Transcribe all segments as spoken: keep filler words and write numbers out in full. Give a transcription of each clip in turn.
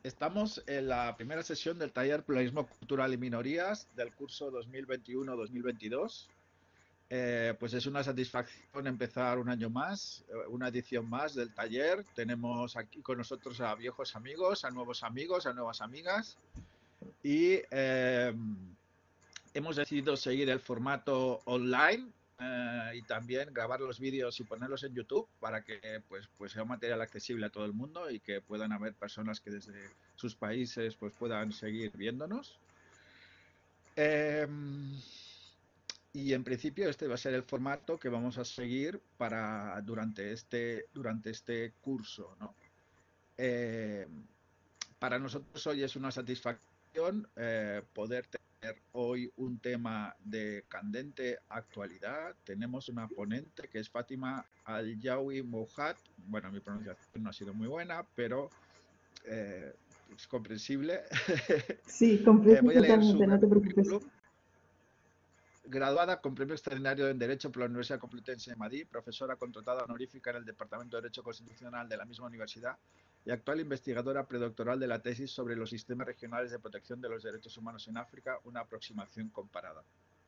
Estamos en la primera sesión del taller Pluralismo Cultural y Minorías del curso dos mil veintiuno dos mil veintidós. Eh, pues es una satisfacción empezar un año más, una edición más del taller. Tenemos aquí con nosotros a viejos amigos, a nuevos amigos, a nuevas amigas y eh, hemos decidido seguir el formato online eh, y también grabar los vídeos y ponerlos en YouTube para que pues, pues sea un material accesible a todo el mundo y que puedan haber personas que desde sus países pues puedan seguir viéndonos. Eh, y en principio este va a ser el formato que vamos a seguir para durante este, durante este curso, ¿no? Eh, para nosotros hoy es una satisfacción eh, poder tener hoy un tema de candente actualidad. Tenemos una ponente que es Fátima Al-Yawi Mouhad. Bueno, mi pronunciación no ha sido muy buena, pero eh, es comprensible. Sí, eh, comprensible voy a leer su totalmente, no breve te preocupes. currículum. Graduada con premio extraordinario en Derecho por la Universidad Complutense de Madrid, profesora contratada honorífica en el Departamento de Derecho Constitucional de la misma universidad y actual investigadora predoctoral de la tesis sobre los sistemas regionales de protección de los derechos humanos en África, una aproximación comparada.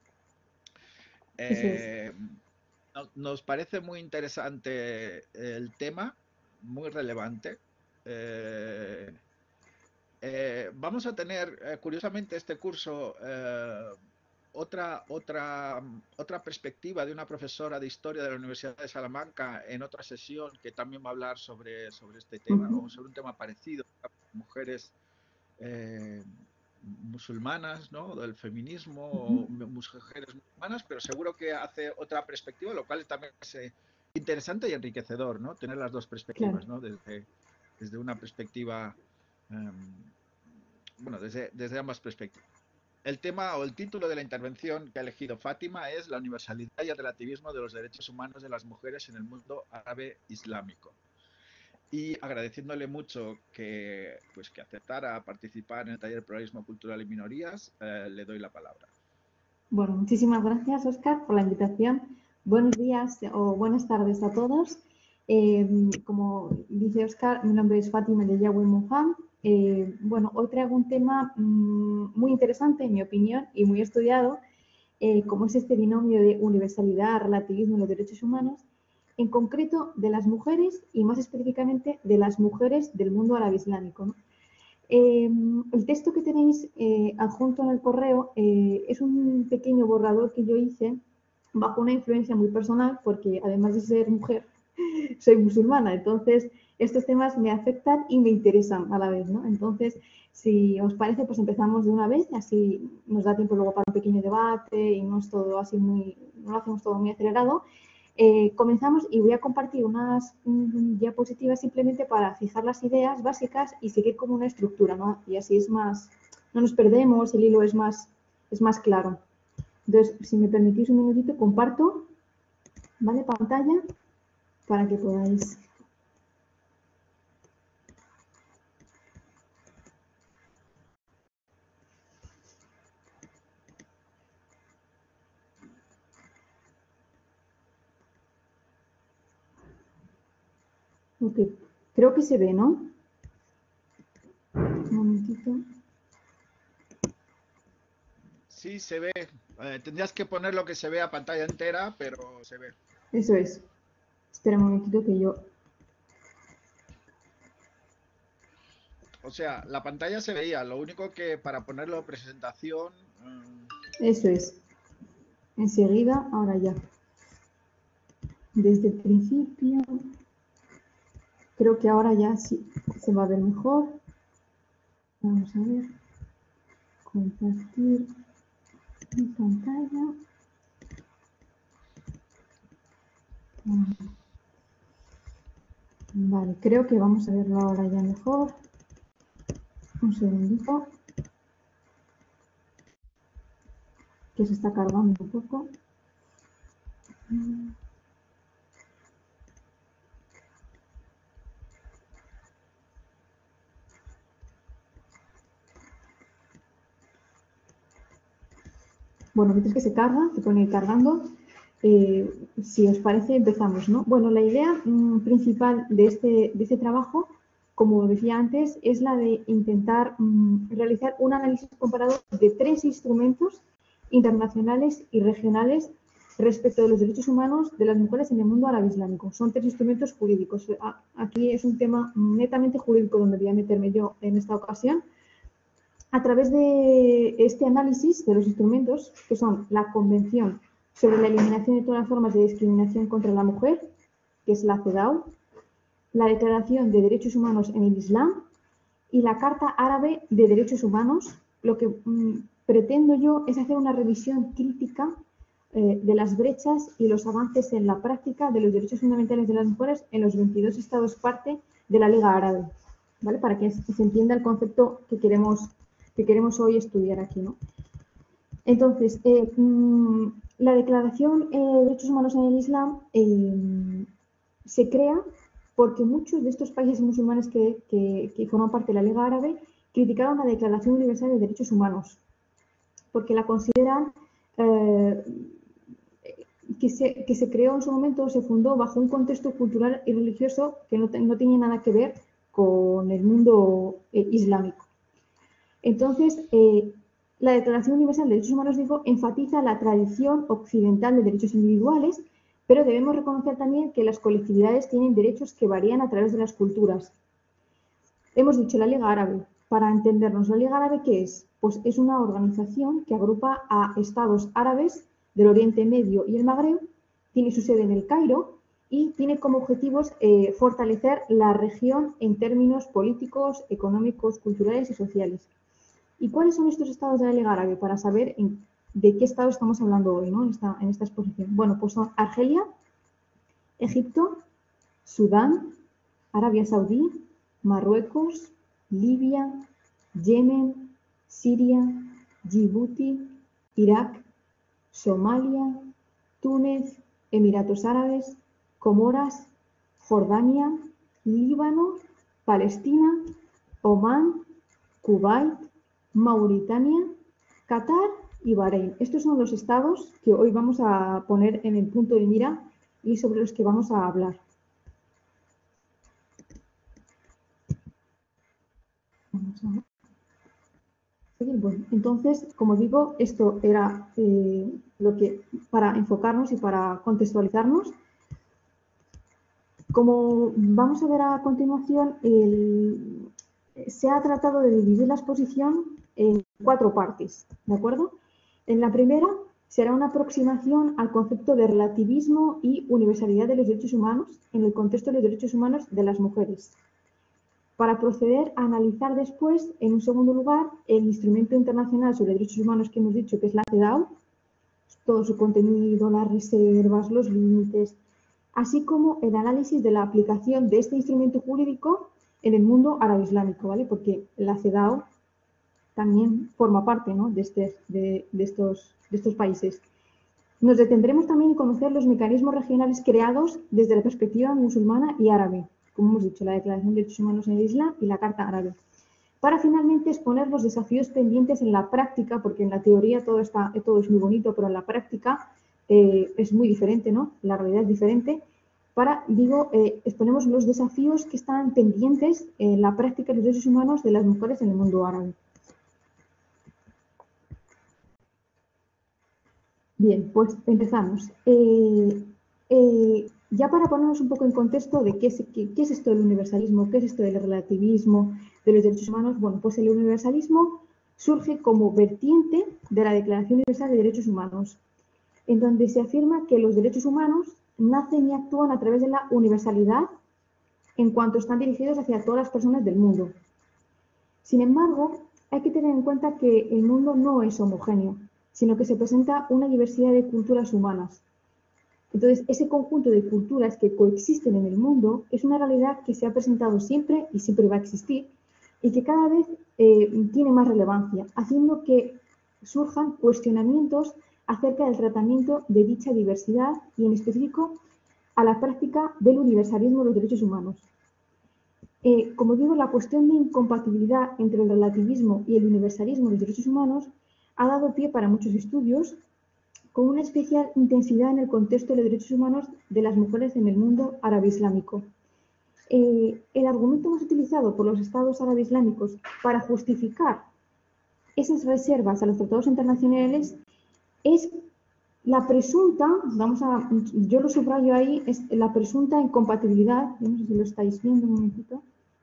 Eso es. Eh, nos parece muy interesante el tema, muy relevante. Eh, eh, vamos a tener, eh, curiosamente, este curso eh, otra, otra, otra perspectiva de una profesora de historia de la Universidad de Salamanca en otra sesión que también va a hablar sobre, sobre este tema Uh-huh. o sobre un tema parecido, mujeres eh, musulmanas, ¿no? Del feminismo, Uh-huh. o mujeres musulmanas, pero seguro que hace otra perspectiva, lo cual también es eh, interesante y enriquecedor, ¿no? Tener las dos Claro. perspectivas, ¿no? Desde, desde una perspectiva, um, bueno, desde, desde ambas perspectivas. El tema o el título de la intervención que ha elegido Fátima es La universalidad y el relativismo de los derechos humanos de las mujeres en el mundo árabe islámico. Y agradeciéndole mucho que, pues, que aceptara participar en el taller de Pluralismo Cultural y Minorías, eh, le doy la palabra. Bueno, muchísimas gracias, Óscar, por la invitación. Buenos días o buenas tardes a todos. Eh, como dice Óscar, mi nombre es Fátima Al-Yawi Mouhad. Eh, bueno, hoy traigo un tema mmm, muy interesante, en mi opinión, y muy estudiado, eh, como es este binomio de universalidad, relativismo y los derechos humanos, en concreto de las mujeres y más específicamente de las mujeres del mundo árabe islámico, ¿no? Eh, el texto que tenéis eh, adjunto en el correo eh, es un pequeño borrador que yo hice bajo una influencia muy personal, porque además de ser mujer, soy musulmana, entonces estos temas me afectan y me interesan a la vez, ¿no? Entonces, si os parece, pues empezamos de una vez, así nos da tiempo luego para un pequeño debate y no es todo así muy, no lo hacemos todo muy acelerado. Eh, comenzamos y voy a compartir unas mm, diapositivas simplemente para fijar las ideas básicas y seguir como una estructura, ¿no? Y así es más, no nos perdemos, el hilo es más, es más claro. Entonces, si me permitís un minutito, comparto, ¿vale? Pantalla para que podáis. Ok, creo que se ve, ¿no? Un momentito. Sí, se ve. Eh, tendrías que poner lo que se ve a pantalla entera, pero se ve. Eso es. Espera un momentito que yo... O sea, la pantalla se veía, lo único que para ponerlo presentación... Um... Eso es. Enseguida, ahora ya. Desde el principio... Creo que ahora ya sí se va a ver mejor. Vamos a ver. Compartir mi pantalla. Vale, creo que vamos a verlo ahora ya mejor. Un segundito. Que se está cargando un poco. Bueno, mientras que se carga, se pone cargando, eh, si os parece empezamos, ¿no? Bueno, la idea mmm, principal de este, de este trabajo como decía antes, es la de intentar mmm, realizar un análisis comparado de tres instrumentos internacionales y regionales respecto de los derechos humanos de las mujeres en el mundo árabe islámico. Son tres instrumentos jurídicos. Aquí es un tema netamente jurídico donde voy a meterme yo en esta ocasión. A través de este análisis de los instrumentos, que son la Convención sobre la eliminación de todas las formas de discriminación contra la mujer, que es la CEDAW, la Declaración de Derechos Humanos en el Islam y la Carta Árabe de Derechos Humanos, lo que mmm, pretendo yo es hacer una revisión crítica eh, de las brechas y los avances en la práctica de los derechos fundamentales de las mujeres en los veintidós estados parte de la Liga Árabe, ¿vale? Para que se entienda el concepto que queremos, que queremos hoy estudiar aquí, ¿no? Entonces, eh, mmm, la Declaración eh, de Derechos Humanos en el Islam eh, se crea porque muchos de estos países musulmanes que, que, que forman parte de la Liga Árabe criticaron la Declaración Universal de Derechos Humanos, porque la consideran eh, que, se, que se creó en su momento, se fundó bajo un contexto cultural y religioso que no, no tenía nada que ver con el mundo eh, islámico. Entonces, eh, la Declaración Universal de Derechos Humanos, digo, enfatiza la tradición occidental de derechos individuales, pero debemos reconocer también que las colectividades tienen derechos que varían a través de las culturas. Hemos dicho la Liga Árabe. Para entendernos, ¿la Liga Árabe qué es? Pues es una organización que agrupa a estados árabes del Oriente Medio y el Magreb, tiene su sede en el Cairo y tiene como objetivos eh, fortalecer la región en términos políticos, económicos, culturales y sociales. ¿Y cuáles son estos estados de la Liga Árabe? Para saber en de qué estado estamos hablando hoy, ¿no? en, esta, en esta exposición. Bueno, pues son Argelia, Egipto, Sudán, Arabia Saudí, Marruecos, Libia, Yemen, Siria, Djibouti, Irak, Somalia, Túnez, Emiratos Árabes, Comoras, Jordania, Líbano, Palestina, Omán, Kuwait, Mauritania, Qatar y Bahrein. Estos son los estados que hoy vamos a poner en el punto de mira y sobre los que vamos a hablar. Vamos a seguir. Bueno, entonces, como digo, esto era eh, lo que para enfocarnos y para contextualizarnos. Como vamos a ver a continuación, el, se ha tratado de dividir la exposición en cuatro partes, ¿de acuerdo? En la primera será una aproximación al concepto de relativismo y universalidad de los derechos humanos en el contexto de los derechos humanos de las mujeres, para proceder a analizar después, en un segundo lugar, el instrumento internacional sobre derechos humanos que hemos dicho que es la CEDAW, todo su contenido, las reservas, los límites, así como el análisis de la aplicación de este instrumento jurídico en el mundo árabe islámico, ¿vale? Porque la CEDAW también forma parte, ¿no? de, este, de, de, estos, de estos países. Nos detendremos también en conocer los mecanismos regionales creados desde la perspectiva musulmana y árabe, como hemos dicho, la Declaración de Derechos Humanos en el Islam y la Carta Árabe, para finalmente exponer los desafíos pendientes en la práctica, porque en la teoría todo, está, todo es muy bonito, pero en la práctica eh, es muy diferente, ¿no? La realidad es diferente. Para, digo, eh, exponemos los desafíos que están pendientes en la práctica de los derechos humanos de las mujeres en el mundo árabe. Bien, pues empezamos. Eh, eh, ya para ponernos un poco en contexto de qué es, qué, qué es esto del universalismo, qué es esto del relativismo de los derechos humanos, bueno, pues el universalismo surge como vertiente de la Declaración Universal de Derechos Humanos, en donde se afirma que los derechos humanos nacen y actúan a través de la universalidad en cuanto están dirigidos hacia todas las personas del mundo. Sin embargo, hay que tener en cuenta que el mundo no es homogéneo, sino que se presenta una diversidad de culturas humanas. Entonces, ese conjunto de culturas que coexisten en el mundo es una realidad que se ha presentado siempre y siempre va a existir y que cada vez eh, tiene más relevancia, haciendo que surjan cuestionamientos acerca del tratamiento de dicha diversidad y, en específico, a la práctica del universalismo de los derechos humanos. Eh, como digo, la cuestión de incompatibilidad entre el relativismo y el universalismo de los derechos humanos ha dado pie para muchos estudios, con una especial intensidad en el contexto de los derechos humanos de las mujeres en el mundo árabe islámico. eh, el argumento más utilizado por los estados árabes islámicos para justificar esas reservas a los tratados internacionales es la presunta, vamos a, yo lo subrayo ahí, es la presunta incompatibilidad, no sé si lo estáis viendo un momentito,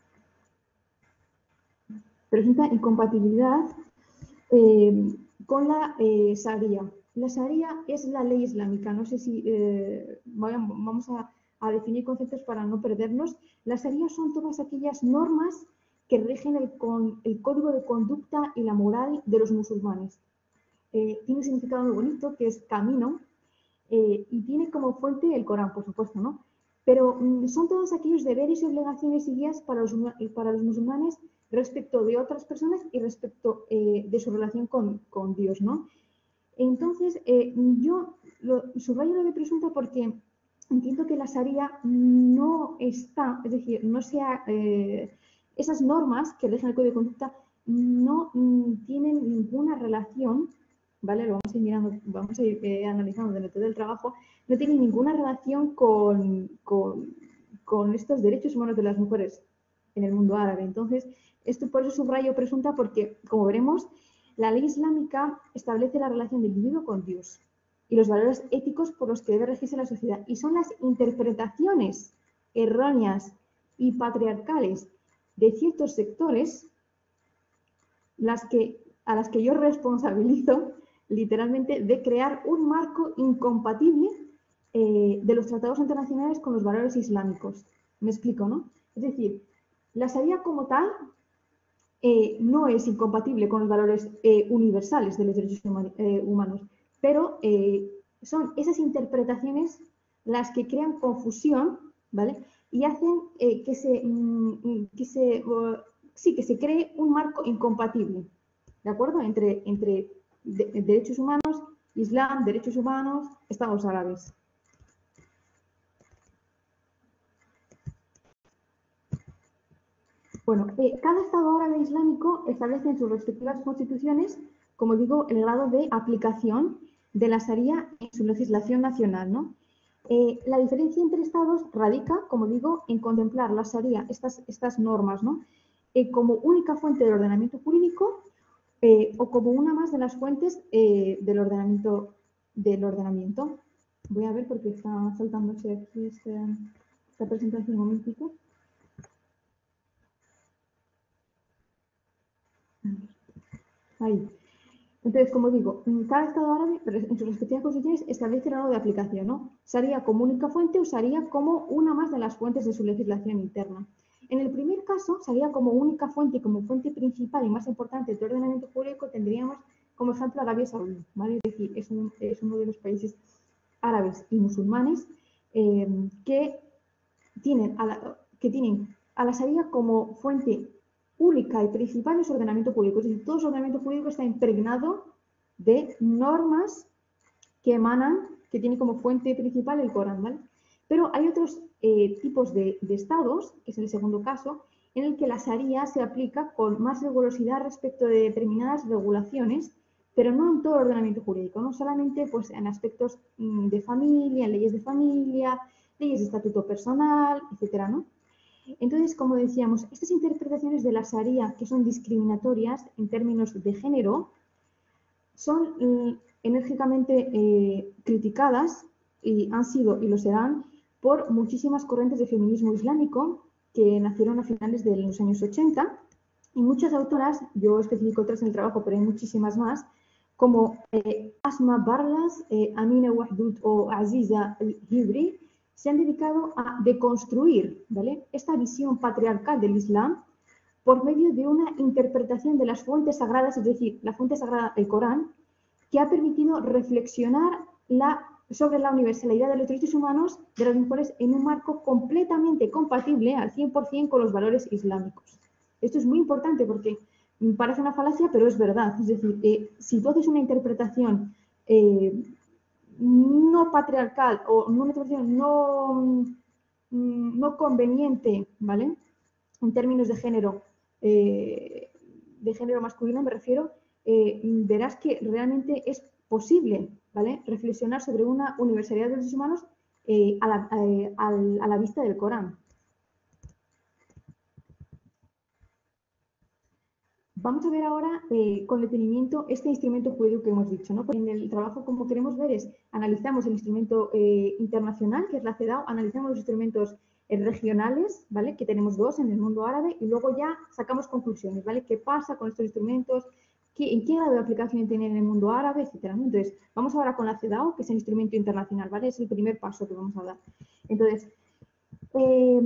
presunta incompatibilidad eh, con la eh, Sharia. La Sharia es la ley islámica, no sé si eh, vamos a, a definir conceptos para no perdernos. La Sharia son todas aquellas normas que rigen el, con, el código de conducta y la moral de los musulmanes. Eh, tiene un significado muy bonito que es camino, eh, y tiene como fuente el Corán, por supuesto, ¿no? Pero mm, son todos aquellos deberes y obligaciones y guías para los, para los musulmanes respecto de otras personas y respecto eh, de su relación con, con, Dios, ¿no? Entonces, eh, yo lo, subrayo lo de presunta porque entiendo que la Sharia no está, es decir, no sea, eh, esas normas que rigen el código de conducta no mm, tienen ninguna relación, ¿vale? Lo vamos a ir mirando, vamos a ir eh, analizando dentro del trabajo, no tiene ninguna relación con, con, con estos derechos humanos de las mujeres en el mundo árabe. Entonces, esto por eso subrayo presunta porque, como veremos, la ley islámica establece la relación del individuo con Dios y los valores éticos por los que debe regirse la sociedad. Y son las interpretaciones erróneas y patriarcales de ciertos sectores las que, a las que yo responsabilizo literalmente de crear un marco incompatible eh, de los tratados internacionales con los valores islámicos. Me explico, ¿no? Es decir, la Sharia como tal eh, no es incompatible con los valores eh, universales de los derechos human eh, humanos, pero eh, son esas interpretaciones las que crean confusión, ¿vale? Y hacen eh, que se, mm, que se uh, sí, que se cree un marco incompatible, ¿de acuerdo? Entre, entre de, de derechos humanos, Islam, derechos humanos, estados árabes. Bueno, eh, cada estado árabe islámico establece en sus respectivas constituciones, como digo, el grado de aplicación de la Sharia en su legislación nacional, ¿no? Eh, la diferencia entre estados radica, como digo, en contemplar la Sharia, estas, estas normas, ¿no? Eh, como única fuente del ordenamiento jurídico eh, o como una más de las fuentes eh, del, ordenamiento, del ordenamiento. Voy a ver porque está saltándose aquí este, esta presentación un momentito. Ahí. Entonces, como digo, cada estado árabe en sus respectivas constituciones establece el grado de aplicación, ¿no? Sharia como única fuente o Sharia como una más de las fuentes de su legislación interna. En el primer caso, Sharia como única fuente y como fuente principal y más importante de ordenamiento jurídico tendríamos como ejemplo Arabia Saudí, ¿vale? Es decir, es, un, es uno de los países árabes y musulmanes eh, que, tienen a la, que tienen a la Sharia como fuente única y principal de su ordenamiento jurídico. Es decir, todo su ordenamiento jurídico está impregnado de normas que emanan, que tiene como fuente principal el Corán, ¿vale? Pero hay otros eh, tipos de, de estados, que es el segundo caso, en el que la Sharia se aplica con más rigurosidad respecto de determinadas regulaciones, pero no en todo el ordenamiento jurídico, no solamente pues, en aspectos mm, de familia, en leyes de familia, leyes de estatuto personal, etcétera, ¿no? Entonces, como decíamos, estas interpretaciones de la Sharia que son discriminatorias en términos de género son eh, enérgicamente eh, criticadas y han sido y lo serán por muchísimas corrientes de feminismo islámico que nacieron a finales de los años ochenta y muchas autoras, yo especifico otras en el trabajo, pero hay muchísimas más, como eh, Asma Barlas, eh, Amina Wahdud o Aziza Hibri, se han dedicado a deconstruir, ¿vale?, esta visión patriarcal del Islam por medio de una interpretación de las fuentes sagradas, es decir, la fuente sagrada, el Corán, que ha permitido reflexionar la, sobre la universalidad de los derechos humanos de las mujeres en un marco completamente compatible al cien por cien con los valores islámicos. Esto es muy importante porque parece una falacia, pero es verdad. Es decir, eh, si tú haces una interpretación eh, no patriarcal o una interpretación no, no conveniente, ¿vale?, en términos de género, eh, de género masculino me refiero, eh, verás que realmente es posible, ¿vale?, reflexionar sobre una universalidad de los derechos humanos eh, a, la, eh, a la vista del Corán. vamos a ver ahora eh, con detenimiento este instrumento jurídico que hemos dicho, ¿no? En el trabajo, como queremos ver, es analizamos el instrumento eh, internacional, que es la CEDAW, analizamos los instrumentos eh, regionales, ¿vale? Que tenemos dos en el mundo árabe, y luego ya sacamos conclusiones, ¿vale? ¿Qué pasa con estos instrumentos? ¿Qué, ¿En qué grado de aplicación tienen en el mundo árabe, etcétera, ¿no? Entonces, vamos ahora con la CEDAW, que es el instrumento internacional, ¿vale? Es el primer paso que vamos a dar. Entonces, eh,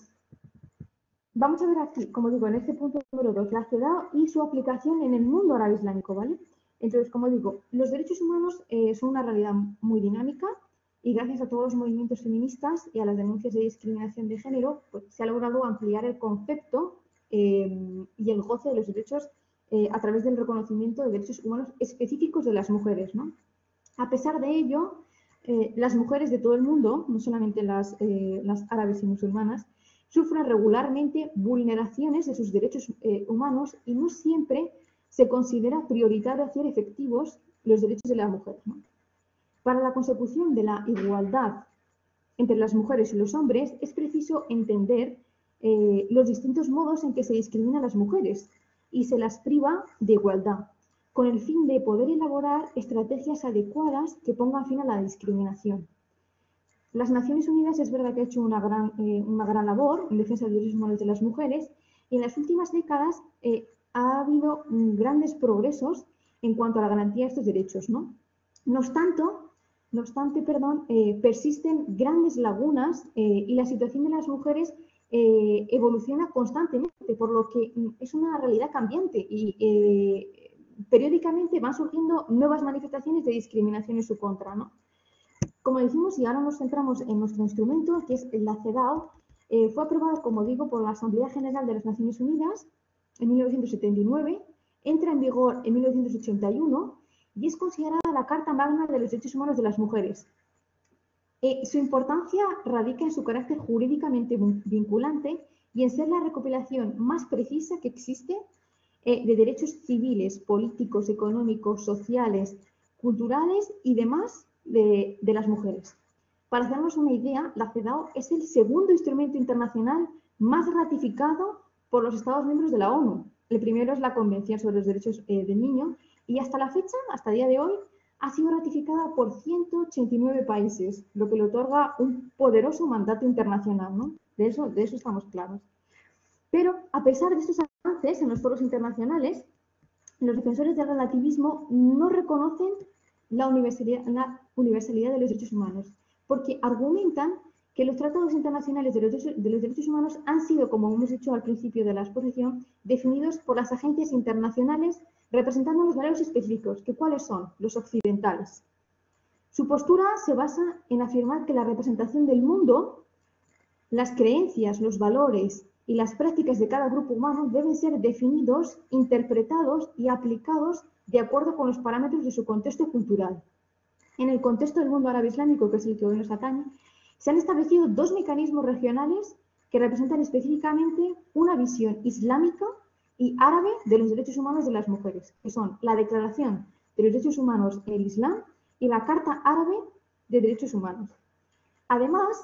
vamos a ver aquí, como digo, en este punto número dos, la CEDAW y su aplicación en el mundo árabe islámico, ¿vale? Entonces, como digo, los derechos humanos eh, son una realidad muy dinámica y gracias a todos los movimientos feministas y a las denuncias de discriminación de género, pues, se ha logrado ampliar el concepto eh, y el goce de los derechos eh, a través del reconocimiento de derechos humanos específicos de las mujeres, ¿no? A pesar de ello, eh, las mujeres de todo el mundo, no solamente las, eh, las árabes y musulmanas, sufren regularmente vulneraciones de sus derechos eh, humanos y no siempre se considera prioritario hacer efectivos los derechos de la mujer, ¿no? Para la consecución de la igualdad entre las mujeres y los hombres es preciso entender eh, los distintos modos en que se discriminan a las mujeres y se las priva de igualdad, con el fin de poder elaborar estrategias adecuadas que pongan fin a la discriminación. Las Naciones Unidas es verdad que ha hecho una gran, eh, una gran labor en defensa de los derechos humanos de las mujeres y en las últimas décadas eh, ha habido mm, grandes progresos en cuanto a la garantía de estos derechos, ¿no? No obstante, no obstante perdón, eh, persisten grandes lagunas eh, y la situación de las mujeres eh, evoluciona constantemente, por lo que mm, es una realidad cambiante y eh, periódicamente van surgiendo nuevas manifestaciones de discriminación en su contra, ¿no? Como decimos, y ahora nos centramos en nuestro instrumento, que es la CEDAW, eh, fue aprobada, como digo, por la Asamblea General de las Naciones Unidas en mil novecientos setenta y nueve, entra en vigor en mil novecientos ochenta y uno y es considerada la Carta Magna de los Derechos Humanos de las Mujeres. Eh, su importancia radica en su carácter jurídicamente vinculante y en ser la recopilación más precisa que existe eh, de derechos civiles, políticos, económicos, sociales, culturales y demás de, de las mujeres. Para hacernos una idea, la CEDAW es el segundo instrumento internacional más ratificado por los Estados miembros de la ONU. El primero es la Convención sobre los Derechos eh, del Niño y hasta la fecha, hasta el día de hoy, ha sido ratificada por ciento ochenta y nueve países, lo que le otorga un poderoso mandato internacional, ¿no? De eso, de eso estamos claros. Pero, a pesar de estos avances en los foros internacionales, los defensores del relativismo no reconocen la universalidad, la universalidad de los derechos humanos, porque argumentan que los tratados internacionales de los, de los derechos humanos han sido, como hemos dicho al principio de la exposición, definidos por las agencias internacionales representando los valores específicos, que cuáles son los occidentales. Su postura se basa en afirmar que la representación del mundo, las creencias, los valores y las prácticas de cada grupo humano deben ser definidos, interpretados y aplicados de acuerdo con los parámetros de su contexto cultural. En el contexto del mundo árabe islámico, que es el que hoy nos atañe, se han establecido dos mecanismos regionales que representan específicamente una visión islámica y árabe de los derechos humanos de las mujeres, que son la Declaración de los Derechos Humanos en el Islam y la Carta Árabe de Derechos Humanos. Además,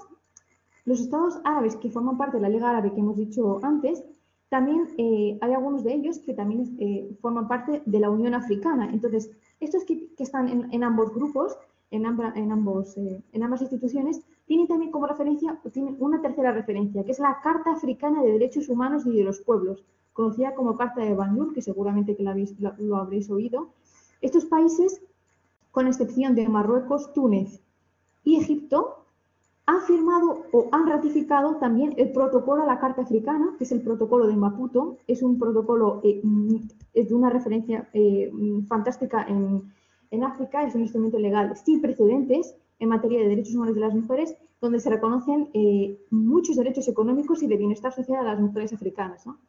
los estados árabes que forman parte de la Liga Árabe que hemos dicho antes, también eh, hay algunos de ellos que también eh, forman parte de la Unión Africana. Entonces, estos que, que están en, en ambos grupos, en, ambra, en, ambos, eh, en ambas instituciones, tienen también como referencia, tienen una tercera referencia, que es la Carta Africana de Derechos Humanos y de los Pueblos, conocida como Carta de Banjul, que seguramente que la habéis, lo, lo habréis oído. Estos países, con excepción de Marruecos, Túnez y Egipto, han firmado o han ratificado también el protocolo a la Carta Africana, que es el protocolo de Maputo. Es un protocolo eh, es de una referencia eh, fantástica en, en África, es un instrumento legal sin precedentes en materia de derechos humanos de las mujeres, donde se reconocen eh, muchos derechos económicos y de bienestar social a las mujeres africanas, ¿no?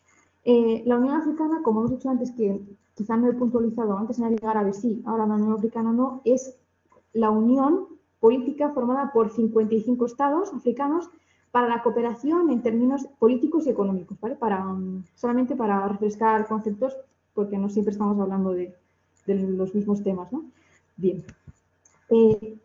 Eh, la Unión Africana, como hemos dicho antes, que quizá no he puntualizado, antes en la Liga Árabe sí, ahora la Unión Africana no, es la unión política formada por cincuenta y cinco estados africanos para la cooperación en términos políticos y económicos, ¿vale? Para, um, solamente para refrescar conceptos, porque no siempre estamos hablando de, de los mismos temas, ¿no? Bien. Eh,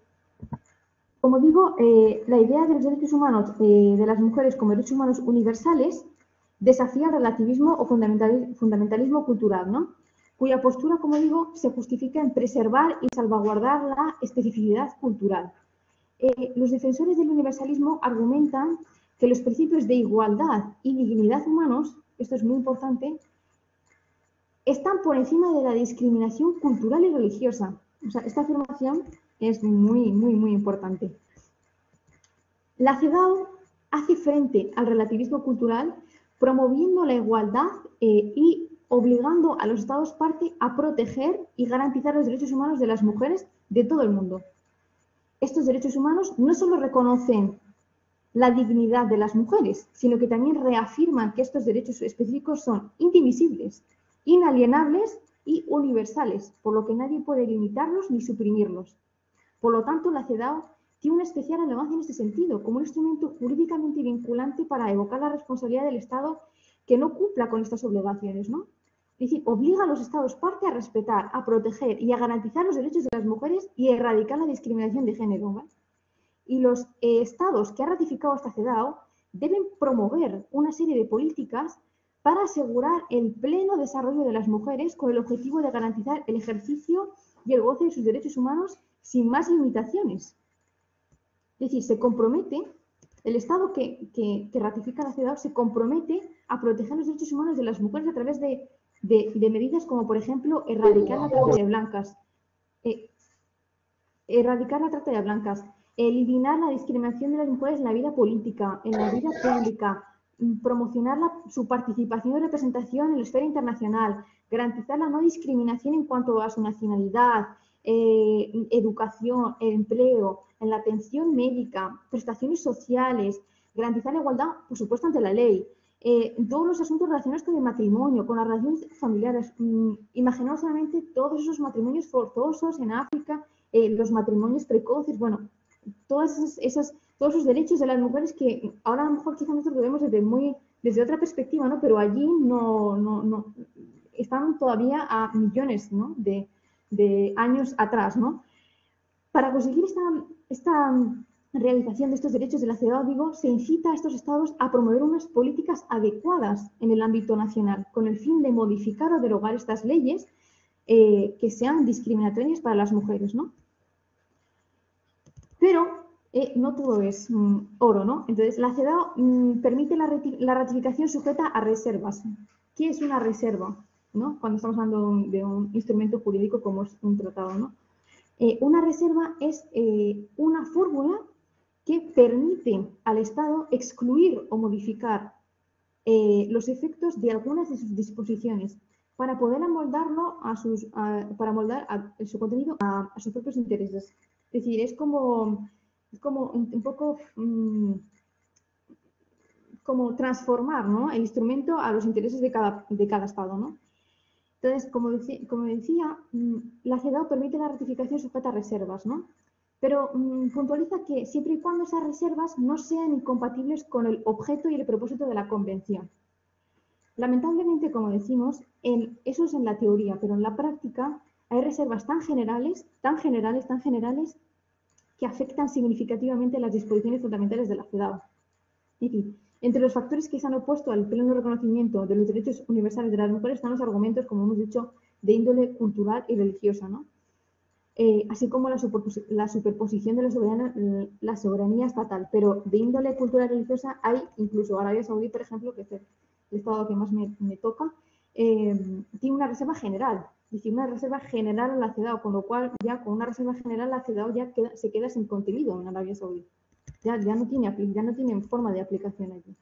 como digo, eh, la idea de los derechos humanos eh, de las mujeres como derechos humanos universales desafía el relativismo o fundamentalismo cultural, ¿no? Cuya postura, como digo, se justifica en preservar y salvaguardar la especificidad cultural. Eh, los defensores del universalismo argumentan que los principios de igualdad y dignidad humanos, esto es muy importante, están por encima de la discriminación cultural y religiosa. O sea, esta afirmación es muy, muy, muy importante. La CEDAW hace frente al relativismo cultural promoviendo la igualdad eh, y obligando a los Estados parte a proteger y garantizar los derechos humanos de las mujeres de todo el mundo. Estos derechos humanos no solo reconocen la dignidad de las mujeres, sino que también reafirman que estos derechos específicos son indivisibles, inalienables y universales, por lo que nadie puede limitarlos ni suprimirlos. Por lo tanto, la CEDAW tiene una especial relevancia en este sentido, como un instrumento jurídicamente vinculante para evocar la responsabilidad del Estado que no cumpla con estas obligaciones, ¿no? Es decir, obliga a los Estados parte a respetar, a proteger y a garantizar los derechos de las mujeres y a erradicar la discriminación de género, ¿vale? Y los eh, Estados que han ratificado esta CEDAW deben promover una serie de políticas para asegurar el pleno desarrollo de las mujeres con el objetivo de garantizar el ejercicio y el goce de sus derechos humanos sin más limitaciones. Es decir, se compromete, el Estado que, que, que ratifica la CEDAW se compromete a proteger los derechos humanos de las mujeres a través de, de, de medidas como, por ejemplo, erradicar la trata de blancas, eh, erradicar la trata de blancas, eliminar la discriminación de las mujeres en la vida política, en la vida pública, promocionar la, su participación y representación en la esfera internacional, garantizar la no discriminación en cuanto a su nacionalidad, eh, educación, empleo, en la atención médica, prestaciones sociales, garantizar la igualdad, por supuesto, ante la ley, eh, todos los asuntos relacionados con el matrimonio, con las relaciones familiares. Mm, imaginaos solamente todos esos matrimonios forzosos en África, eh, los matrimonios precoces, bueno, todas esas, esas, todos esos derechos de las mujeres que ahora a lo mejor quizá nosotros lo vemos desde, muy, desde otra perspectiva, ¿no? Pero allí no, no, no están todavía a millones, ¿no? de, de años atrás, ¿no? Para conseguir esta, esta realización de estos derechos de la CEDAW, digo, se incita a estos estados a promover unas políticas adecuadas en el ámbito nacional, con el fin de modificar o derogar estas leyes eh, que sean discriminatorias para las mujeres, ¿no? Pero eh, no todo es mm, oro, ¿no? Entonces, la CEDAW mm, permite la, la ratificación sujeta a reservas. ¿Qué es una reserva? ¿No? Cuando estamos hablando de un, de un instrumento jurídico como es un tratado, ¿no? Eh, una reserva es eh, una fórmula que permite al Estado excluir o modificar eh, los efectos de algunas de sus disposiciones para poder amoldarlo a sus, a, para amoldar a, a su contenido a, a sus propios intereses. Es decir, es como, es como un, un poco mmm, como transformar, ¿no? el instrumento a los intereses de cada, de cada Estado, ¿no? Entonces, como, deci como decía, la CEDAW permite la ratificación sujeta a reservas, ¿no? Pero mmm, puntualiza que siempre y cuando esas reservas no sean incompatibles con el objeto y el propósito de la Convención. Lamentablemente, como decimos, en, eso es en la teoría, pero en la práctica hay reservas tan generales, tan generales, tan generales, que afectan significativamente las disposiciones fundamentales de la CEDAW. Es decir, entre los factores que se han opuesto al pleno reconocimiento de los derechos universales de las mujeres están los argumentos, como hemos dicho, de índole cultural y religiosa, ¿no? Eh, así como la, superpos la superposición de la soberanía, la soberanía estatal, pero de índole cultural y religiosa hay incluso Arabia Saudí, por ejemplo, que es el, el estado que más me, me toca, eh, tiene una reserva general, es decir, una reserva general a la CEDAW, con lo cual ya con una reserva general la CEDAW ya queda, se queda sin contenido en Arabia Saudí. Ya, ya, no tiene, ya no tienen forma de aplicación allí.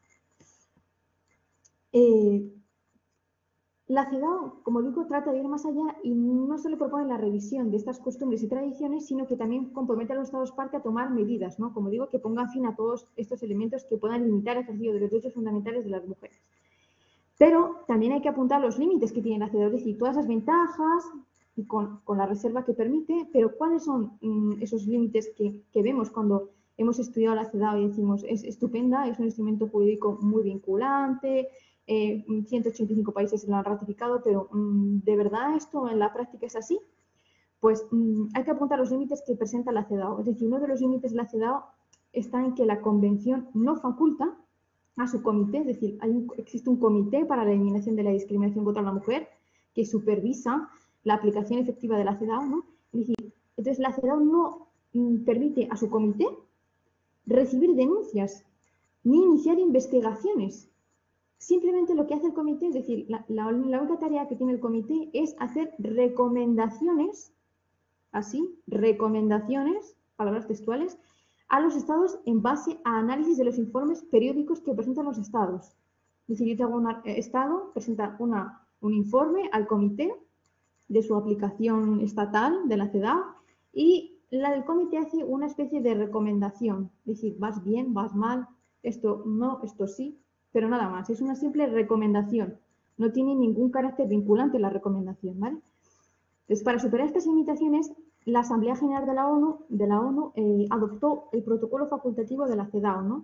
Eh, la CEDAW, como digo, trata de ir más allá y no solo propone la revisión de estas costumbres y tradiciones, sino que también compromete a los Estados parte a tomar medidas, ¿no? Como digo, que pongan fin a todos estos elementos que puedan limitar el ejercicio de los derechos fundamentales de las mujeres. Pero también hay que apuntar los límites que tiene la CEDAW, es decir, todas esas ventajas y con, con la reserva que permite, pero ¿cuáles son mm, esos límites que, que vemos cuando hemos estudiado la CEDAW y decimos es estupenda, es un instrumento jurídico muy vinculante, eh, ciento ochenta y cinco países lo han ratificado, pero mmm, ¿de verdad esto en la práctica es así? Pues mmm, hay que apuntar los límites que presenta la CEDAW. Es decir, uno de los límites de la CEDAW está en que la convención no faculta a su comité, es decir, hay un, existe un comité para la eliminación de la discriminación contra la mujer que supervisa la aplicación efectiva de la CEDAW, ¿no? Es decir, entonces la CEDAW no mm, permite a su comité recibir denuncias ni iniciar investigaciones. Simplemente lo que hace el comité, es decir, la, la, la única tarea que tiene el comité es hacer recomendaciones, así, recomendaciones, palabras textuales, a los estados en base a análisis de los informes periódicos que presentan los estados. Es decir, yo tengo un estado, presenta una, un informe al comité de su aplicación estatal de la CEDAW y la del comité hace una especie de recomendación. Es decir, vas bien, vas mal, esto no, esto sí, pero nada más. Es una simple recomendación. No tiene ningún carácter vinculante la recomendación, ¿vale? Entonces, para superar estas limitaciones, la Asamblea General de la ONU, de la ONU eh, adoptó el protocolo facultativo de la CEDAW, ¿no?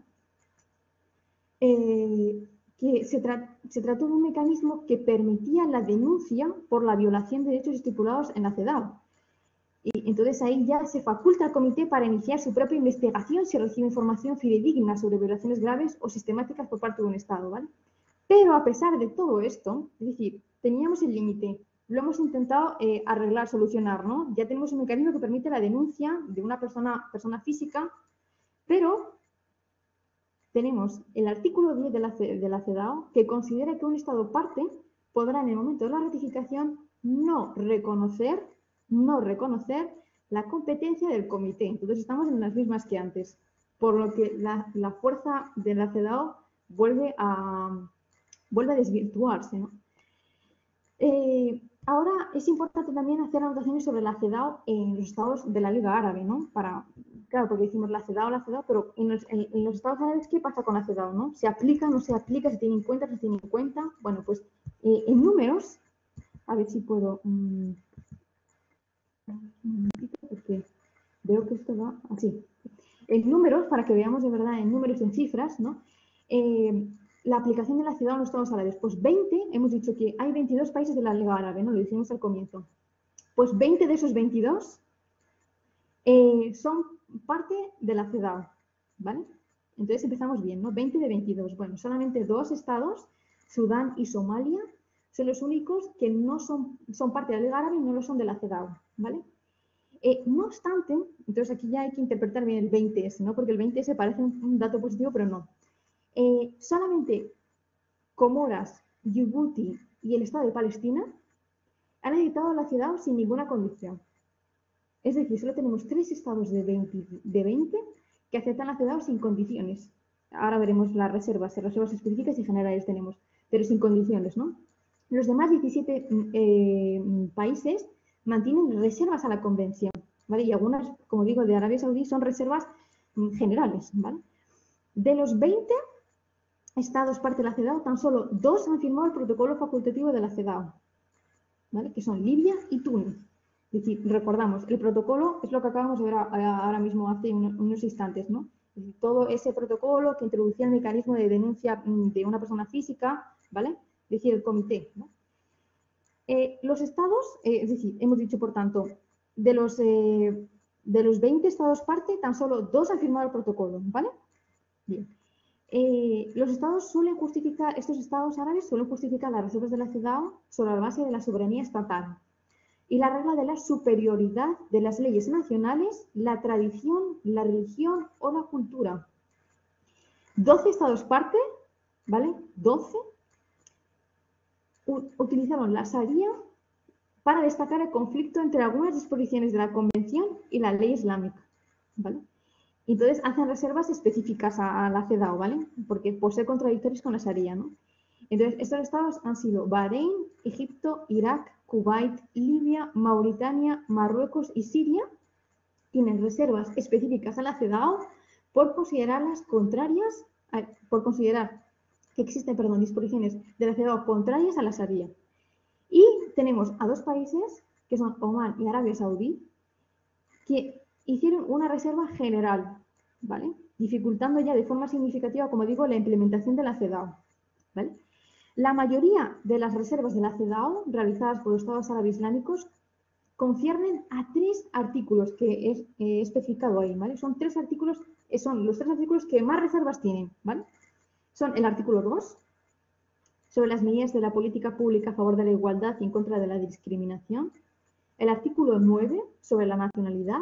Eh, que se, tra se trató de un mecanismo que permitía la denuncia por la violación de derechos estipulados en la CEDAW. Y entonces ahí ya se faculta al comité para iniciar su propia investigación si recibe información fidedigna sobre violaciones graves o sistemáticas por parte de un Estado, ¿vale? Pero a pesar de todo esto, es decir, teníamos el límite, lo hemos intentado eh, arreglar, solucionar, ¿no? Ya tenemos un mecanismo que permite la denuncia de una persona, persona física, pero tenemos el artículo diez de la, de la CEDAW que considera que un Estado parte podrá en el momento de la ratificación no reconocer, no reconocer la competencia del comité. Entonces estamos en las mismas que antes, por lo que la, la fuerza de la CEDAW vuelve a, vuelve a desvirtuarse, ¿no? Eh, ahora es importante también hacer anotaciones sobre la CEDAW en los estados de la Liga Árabe, ¿no? Para, claro, porque decimos la CEDAW, la CEDAW, pero en los, en, en los estados árabes, ¿qué pasa con la CEDAW, no? ¿Se aplica, no se aplica, se tiene en cuenta, se tiene en cuenta? Bueno, pues eh, en números, a ver si puedo... Mmm, un momentito, porque veo que esto va así. En números, para que veamos de verdad en números, en cifras, ¿no? Eh, la aplicación de la CEDAW en los estados árabes. Pues veinte, hemos dicho que hay veintidós países de la Liga Árabe, ¿no? Lo decimos al comienzo. Pues veinte de esos veintidós eh, son parte de la CEDAW, ¿vale? Entonces empezamos bien, ¿no? veinte de veintidós. Bueno, solamente dos estados, Sudán y Somalia, son los únicos que no son, son parte de la Liga Árabe y no lo son de la CEDAW, ¿vale? Eh, no obstante, entonces aquí ya hay que interpretar bien el veinte ese, ¿no? Porque el veinte ese parece un, un dato positivo, pero no. Eh, solamente Comoras, Djibouti y el Estado de Palestina han editado la CEDAW sin ninguna condición. Es decir, solo tenemos tres estados de veinte, de veinte que aceptan la CEDAW sin condiciones. Ahora veremos las reservas, las reservas específicas y generales tenemos, pero sin condiciones, ¿no? Los demás diecisiete eh, países mantienen reservas a la convención, ¿vale? Y algunas, como digo, de Arabia Saudí son reservas generales, ¿vale? De los veinte estados parte de la CEDAW, tan solo dos han firmado el protocolo facultativo de la CEDAW, ¿vale? Que son Libia y Túnez. Es decir, recordamos, el protocolo es lo que acabamos de ver ahora mismo hace unos instantes, ¿no? Es decir, todo ese protocolo que introducía el mecanismo de denuncia de una persona física, ¿vale? Es decir, el comité, ¿no? Eh, los estados, eh, es decir, hemos dicho, por tanto, de los, eh, de los veinte estados parte, tan solo dos han firmado el protocolo, ¿vale? Bien. Eh, los estados suelen justificar, estos estados árabes suelen justificar las reservas de la CEDAW sobre la base de la soberanía estatal y la regla de la superioridad de las leyes nacionales, la tradición, la religión o la cultura. doce estados parte, ¿vale? doce utilizaron la Sharia para destacar el conflicto entre algunas disposiciones de la Convención y la ley islámica, ¿vale? Entonces hacen reservas específicas a, a la CEDAW, ¿vale? Porque por ser contradictorios con la Sharia, ¿no? Entonces, estos estados han sido Bahrein, Egipto, Irak, Kuwait, Libia, Mauritania, Marruecos y Siria. Tienen reservas específicas a la CEDAW por considerarlas contrarias, a, por considerar que existen, perdón, disposiciones de la CEDAW contrarias a la Sharia. Y tenemos a dos países, que son Omán y Arabia Saudí, que hicieron una reserva general, ¿vale? Dificultando ya de forma significativa, como digo, la implementación de la CEDAW, ¿vale? La mayoría de las reservas de la CEDAW realizadas por los estados árabes islámicos conciernen a tres artículos que es eh, especificado ahí, ¿vale? Son tres artículos, son los tres artículos que más reservas tienen, ¿vale? son el artículo dos, sobre las medidas de la política pública a favor de la igualdad y en contra de la discriminación, el artículo nueve, sobre la nacionalidad,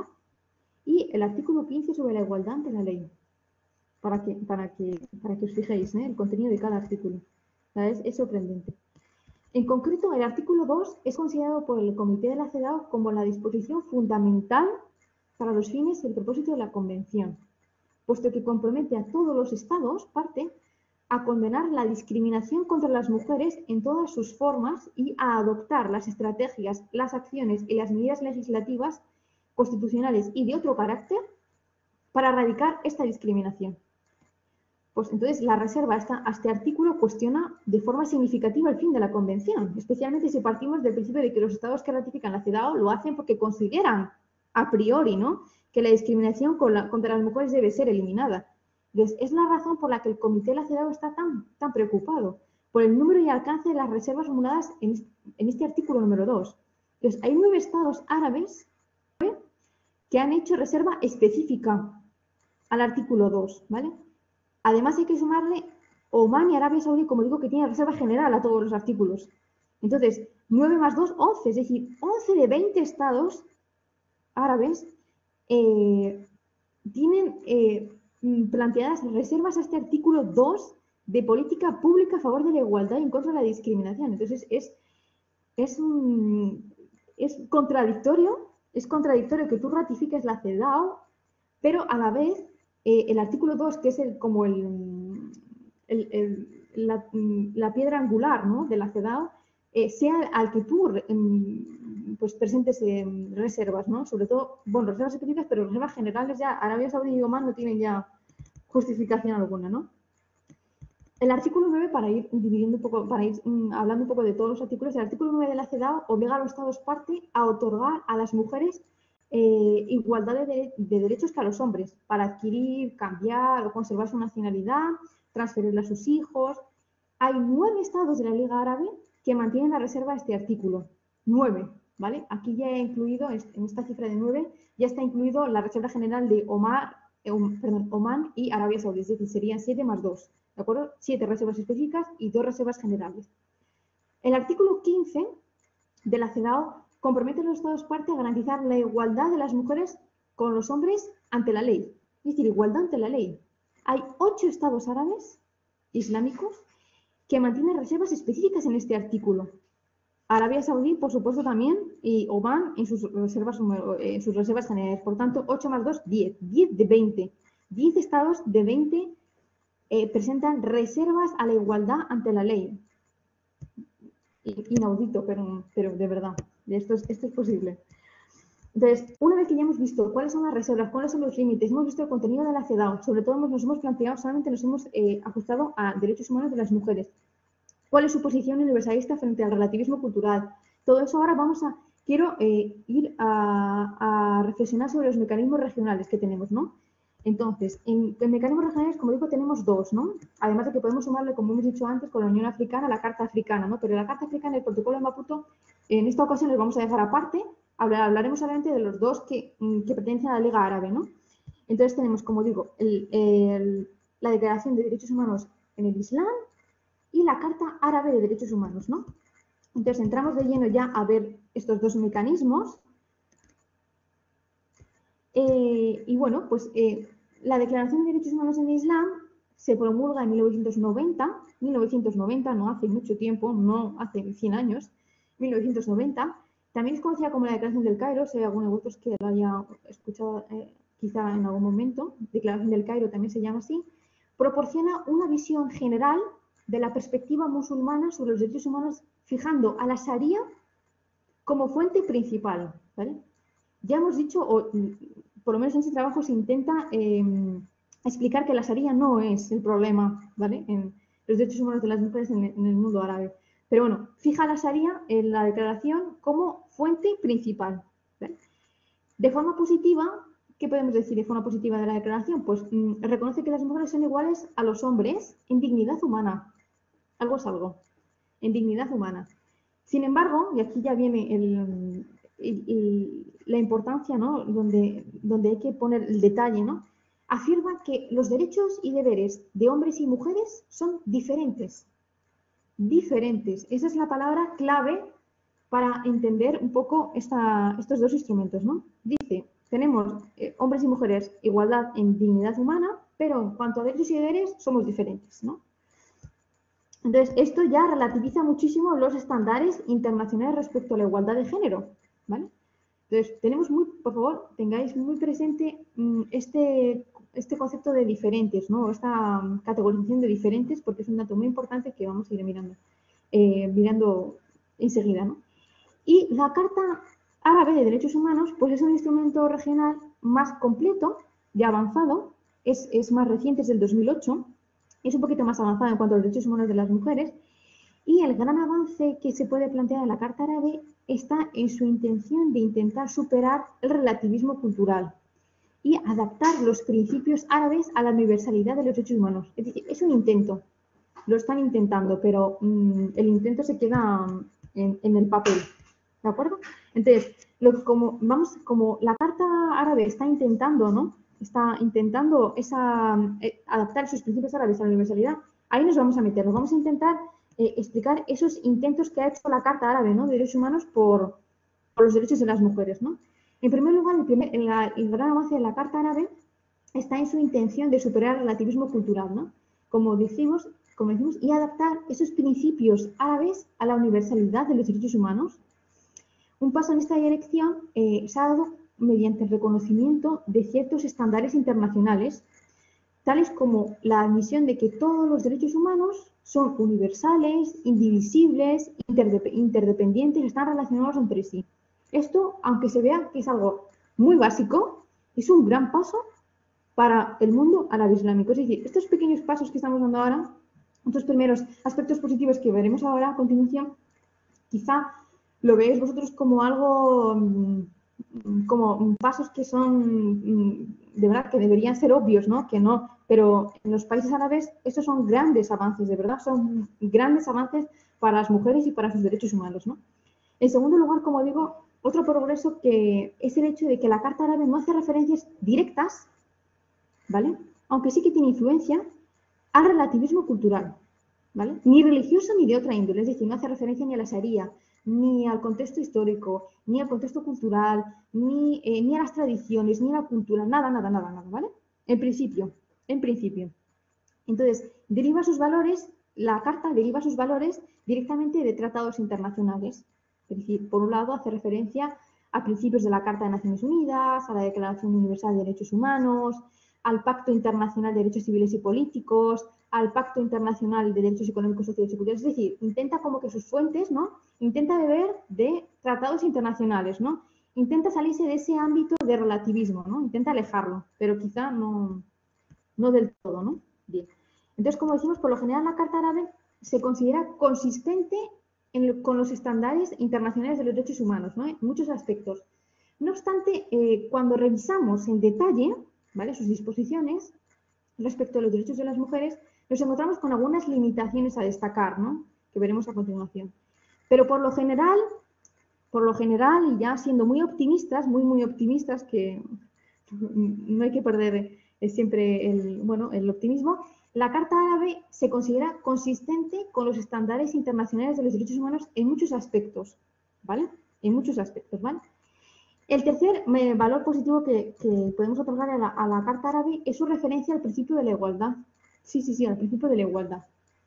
y el artículo quince, sobre la igualdad ante la ley. Para que, para que, para que os fijéis, ¿eh? El contenido de cada artículo. ¿Sabes? Es sorprendente. En concreto, el artículo dos es considerado por el Comité de la CEDAW como la disposición fundamental para los fines y el propósito de la Convención, puesto que compromete a todos los Estados, parte, a condenar la discriminación contra las mujeres en todas sus formas y a adoptar las estrategias, las acciones y las medidas legislativas, constitucionales y de otro carácter para erradicar esta discriminación. Pues entonces la reserva a este artículo cuestiona de forma significativa el fin de la Convención, especialmente si partimos del principio de que los Estados que ratifican la CEDAW lo hacen porque consideran a priori, ¿no?, que la discriminación con la, contra las mujeres debe ser eliminada. Entonces, es la razón por la que el Comité de la CEDAW está tan, tan preocupado, por el número y alcance de las reservas formuladas en, en este artículo número dos. Entonces, hay nueve estados árabes que han hecho reserva específica al artículo dos, ¿vale? Además, hay que sumarle Omán y Arabia Saudí, como digo, que tiene reserva general a todos los artículos. Entonces, nueve más dos, once, es decir, once de veinte estados árabes eh, tienen eh, planteadas reservas a este artículo dos de política pública a favor de la igualdad y en contra de la discriminación. Entonces, es, es, un, es contradictorio, es contradictorio que tú ratifiques la CEDAW, pero a la vez eh, el artículo dos, que es el, como el, el, el, la, la piedra angular, ¿no?, de la CEDAW, eh, sea al que tú pues, presentes eh, reservas, ¿no? Sobre todo, bueno, reservas específicas, pero reservas generales ya, Arabia Saudí y Omán no tienen ya justificación alguna, ¿no? El artículo nueve, para ir dividiendo un poco, para ir um, hablando un poco de todos los artículos, el artículo nueve de la CEDAW obliga a los Estados parte a otorgar a las mujeres eh, igualdad de, de derechos que a los hombres, para adquirir, cambiar o conservar su nacionalidad, transferirla a sus hijos. Hay nueve estados de la Liga Árabe que mantienen la reserva de este artículo. Nueve, ¿vale? Aquí ya he incluido, en esta cifra de nueve, ya está incluido la reserva general de Omar, eh, perdón, Omán y Arabia Saudí, es decir, serían siete más dos, ¿de acuerdo? Siete reservas específicas y dos reservas generales. El artículo quince de la CEDAW compromete a los Estados parte a garantizar la igualdad de las mujeres con los hombres ante la ley, es decir, igualdad ante la ley. Hay ocho estados árabes islámicos que mantienen reservas específicas en este artículo. Arabia Saudí, por supuesto, también, y Omán en sus reservas, en sus reservas generales. Por tanto, ocho más dos, diez. diez de veinte. diez estados de veinte eh, presentan reservas a la igualdad ante la ley. Inaudito, pero, pero de verdad, esto es, esto es posible. Entonces, una vez que ya hemos visto cuáles son las reservas, cuáles son los límites, hemos visto el contenido de la CEDAW, sobre todo nos hemos planteado, solamente nos hemos eh, ajustado a derechos humanos de las mujeres. ¿Cuál es su posición universalista frente al relativismo cultural? Todo eso ahora vamos a, quiero eh, ir a, a reflexionar sobre los mecanismos regionales que tenemos, ¿no? Entonces, en, en mecanismos regionales, como digo, tenemos dos, ¿no? Además de que podemos sumarle, como hemos dicho antes, con la Unión Africana, la Carta Africana, ¿no? Pero la Carta Africana y el Protocolo de Maputo, en esta ocasión les vamos a dejar aparte. Hablaremos solamente de los dos que, que pertenecen a la Liga Árabe, ¿no? Entonces tenemos, como digo, el, el, la Declaración de Derechos Humanos en el Islam y la Carta Árabe de Derechos Humanos, ¿no? Entonces entramos de lleno ya a ver estos dos mecanismos. Eh, y bueno, pues eh, la Declaración de Derechos Humanos en el Islam se promulga en mil novecientos noventa, mil novecientos noventa, no hace mucho tiempo, no hace cien años, mil novecientos noventa. También es conocida como la Declaración del Cairo, si hay alguno de vosotros que lo haya escuchado eh, quizá en algún momento. Declaración del Cairo también se llama así. Proporciona una visión general de la perspectiva musulmana sobre los derechos humanos, fijando a la Sharia como fuente principal, ¿vale? Ya hemos dicho, o por lo menos en ese trabajo se intenta eh, explicar que la Sharia no es el problema, ¿vale?, en los derechos humanos de las mujeres en, en el mundo árabe. Pero bueno, fija la Sharia en la declaración como fuente principal, ¿vale? De forma positiva, ¿qué podemos decir de forma positiva de la declaración? Pues mmm, reconoce que las mujeres son iguales a los hombres en dignidad humana. Algo es algo, en dignidad humana. Sin embargo, y aquí ya viene el, el, el, la importancia, ¿no?, donde, donde hay que poner el detalle, ¿no? afirma que los derechos y deberes de hombres y mujeres son diferentes. Diferentes. Esa es la palabra clave para entender un poco esta, estos dos instrumentos, ¿no? Dice, tenemos eh, hombres y mujeres igualdad en dignidad humana, pero en cuanto a derechos y deberes somos diferentes, ¿no? Entonces, esto ya relativiza muchísimo los estándares internacionales respecto a la igualdad de género, ¿vale? Entonces, tenemos muy, por favor, tengáis muy presente mmm, este, este concepto de diferentes, ¿no? Esta um, categorización de diferentes, porque es un dato muy importante que vamos a ir mirando, eh, mirando enseguida, ¿no? Y la Carta Árabe de Derechos Humanos, pues es un instrumento regional más completo y avanzado, es, es más reciente, es del dos mil ocho, es un poquito más avanzado en cuanto a los derechos humanos de las mujeres, y el gran avance que se puede plantear en la Carta Árabe está en su intención de intentar superar el relativismo cultural y adaptar los principios árabes a la universalidad de los derechos humanos. Es decir, es un intento, lo están intentando, pero mmm, el intento se queda en, en el papel, ¿de acuerdo? Entonces, lo, como, vamos, como la Carta Árabe está intentando, ¿no? Está intentando esa, eh, adaptar sus principios árabes a la universalidad, ahí nos vamos a meter, nos vamos a intentar eh, explicar esos intentos que ha hecho la Carta Árabe, ¿no? De Derechos Humanos por, por los derechos de las mujeres, ¿no? En primer lugar, el, primer, el, el gran avance de la Carta Árabe está en su intención de superar el relativismo cultural, ¿no? Como decimos, como decimos, y adaptar esos principios árabes a la universalidad de los derechos humanos. Un paso en esta dirección eh, se ha dado mediante el reconocimiento de ciertos estándares internacionales, tales como la admisión de que todos los derechos humanos son universales, indivisibles, interdep interdependientes, están relacionados entre sí. Esto, aunque se vea que es algo muy básico, es un gran paso para el mundo árabe islámico. Es decir, estos pequeños pasos que estamos dando ahora, estos primeros aspectos positivos que veremos ahora a continuación, quizá lo veáis vosotros como algo, como pasos que son, de verdad, que deberían ser obvios, ¿no? Que no, pero en los países árabes estos son grandes avances, de verdad, son grandes avances para las mujeres y para sus derechos humanos, ¿no? En segundo lugar, como digo, otro progreso que es el hecho de que la Carta Árabe no hace referencias directas, ¿vale? Aunque sí que tiene influencia al relativismo cultural, ¿vale? Ni religioso ni de otra índole, es decir, no hace referencia ni a la Sharia, ni al contexto histórico, ni al contexto cultural, ni, eh, ni a las tradiciones, ni a la cultura, nada, nada, nada, nada, ¿vale? En principio, en principio. Entonces, deriva sus valores, la Carta deriva sus valores directamente de tratados internacionales. Es decir, por un lado hace referencia a principios de la Carta de Naciones Unidas, a la Declaración Universal de Derechos Humanos, al Pacto Internacional de Derechos Civiles y Políticos, al Pacto Internacional de Derechos Económicos, Sociales y Culturales. Es decir, intenta como que sus fuentes, ¿no? Intenta beber de tratados internacionales, ¿no? Intenta salirse de ese ámbito de relativismo, ¿no? Intenta alejarlo, pero quizá no, no del todo, ¿no? Bien. Entonces, como decimos, por lo general la Carta Árabe se considera consistente en lo, con los estándares internacionales de los derechos humanos, ¿no? En muchos aspectos. No obstante, eh, cuando revisamos en detalle, ¿vale?, sus disposiciones respecto a los derechos de las mujeres, nos encontramos con algunas limitaciones a destacar, ¿no?, que veremos a continuación. Pero por lo general, por lo general, y ya siendo muy optimistas, muy, muy optimistas, que no hay que perder siempre el, bueno, el optimismo, la Carta Árabe se considera consistente con los estándares internacionales de los derechos humanos en muchos aspectos, ¿vale? En muchos aspectos, ¿vale? El tercer eh, valor positivo que, que podemos otorgar a la, a la Carta Árabe es su referencia al principio de la igualdad. Sí, sí, sí, al principio de la igualdad.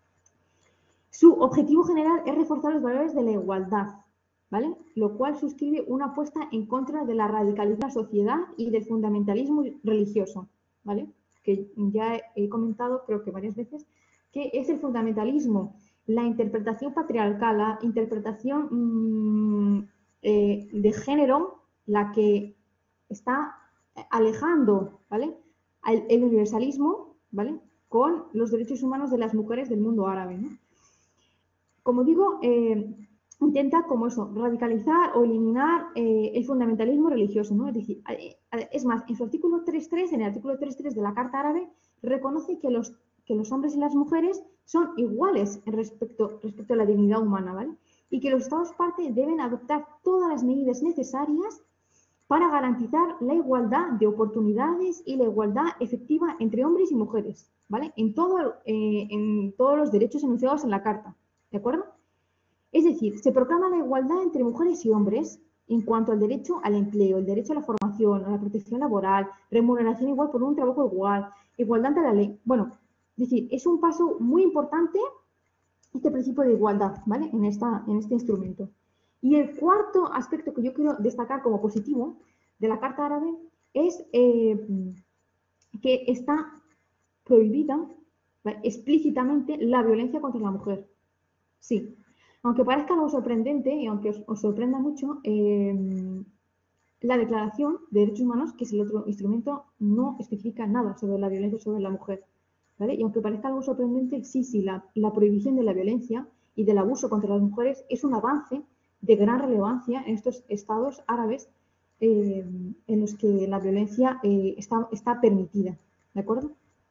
Su objetivo general es reforzar los valores de la igualdad, ¿vale? Lo cual suscribe una apuesta en contra de la radicalidad de la sociedad y del fundamentalismo religioso, ¿vale? Que ya he comentado, creo que varias veces, que es el fundamentalismo, la interpretación patriarcal, la interpretación mmm, eh, de género, la que está alejando, ¿vale?, el, el universalismo, ¿vale?, con los derechos humanos de las mujeres del mundo árabe, ¿no? Como digo, eh, intenta como eso, radicalizar o eliminar eh, el fundamentalismo religioso, ¿no? Es decir, es más, en su artículo tres punto tres, en el artículo tres punto tres de la Carta Árabe, reconoce que los, que los hombres y las mujeres son iguales respecto, respecto a la dignidad humana, ¿vale? Y que los Estados parte deben adoptar todas las medidas necesarias para garantizar la igualdad de oportunidades y la igualdad efectiva entre hombres y mujeres, ¿vale? En, todo, eh, en todos los derechos enunciados en la Carta, ¿de acuerdo? Es decir, se proclama la igualdad entre mujeres y hombres en cuanto al derecho al empleo, el derecho a la formación, a la protección laboral, remuneración igual por un trabajo igual, igualdad ante la ley. Bueno, es decir, es un paso muy importante este principio de igualdad, ¿vale? En, esta, en este instrumento. Y el cuarto aspecto que yo quiero destacar como positivo de la Carta Árabe es eh, que está prohibida, ¿vale?, explícitamente la violencia contra la mujer. Sí, aunque parezca algo sorprendente y aunque os, os sorprenda mucho, eh, la Declaración de Derechos Humanos, que es el otro instrumento, no especifica nada sobre la violencia sobre la mujer, ¿vale? Y aunque parezca algo sorprendente, sí, sí, la, la prohibición de la violencia y del abuso contra las mujeres es un avance de gran relevancia en estos estados árabes eh, en los que la violencia eh, está, está permitida, ¿de acuerdo?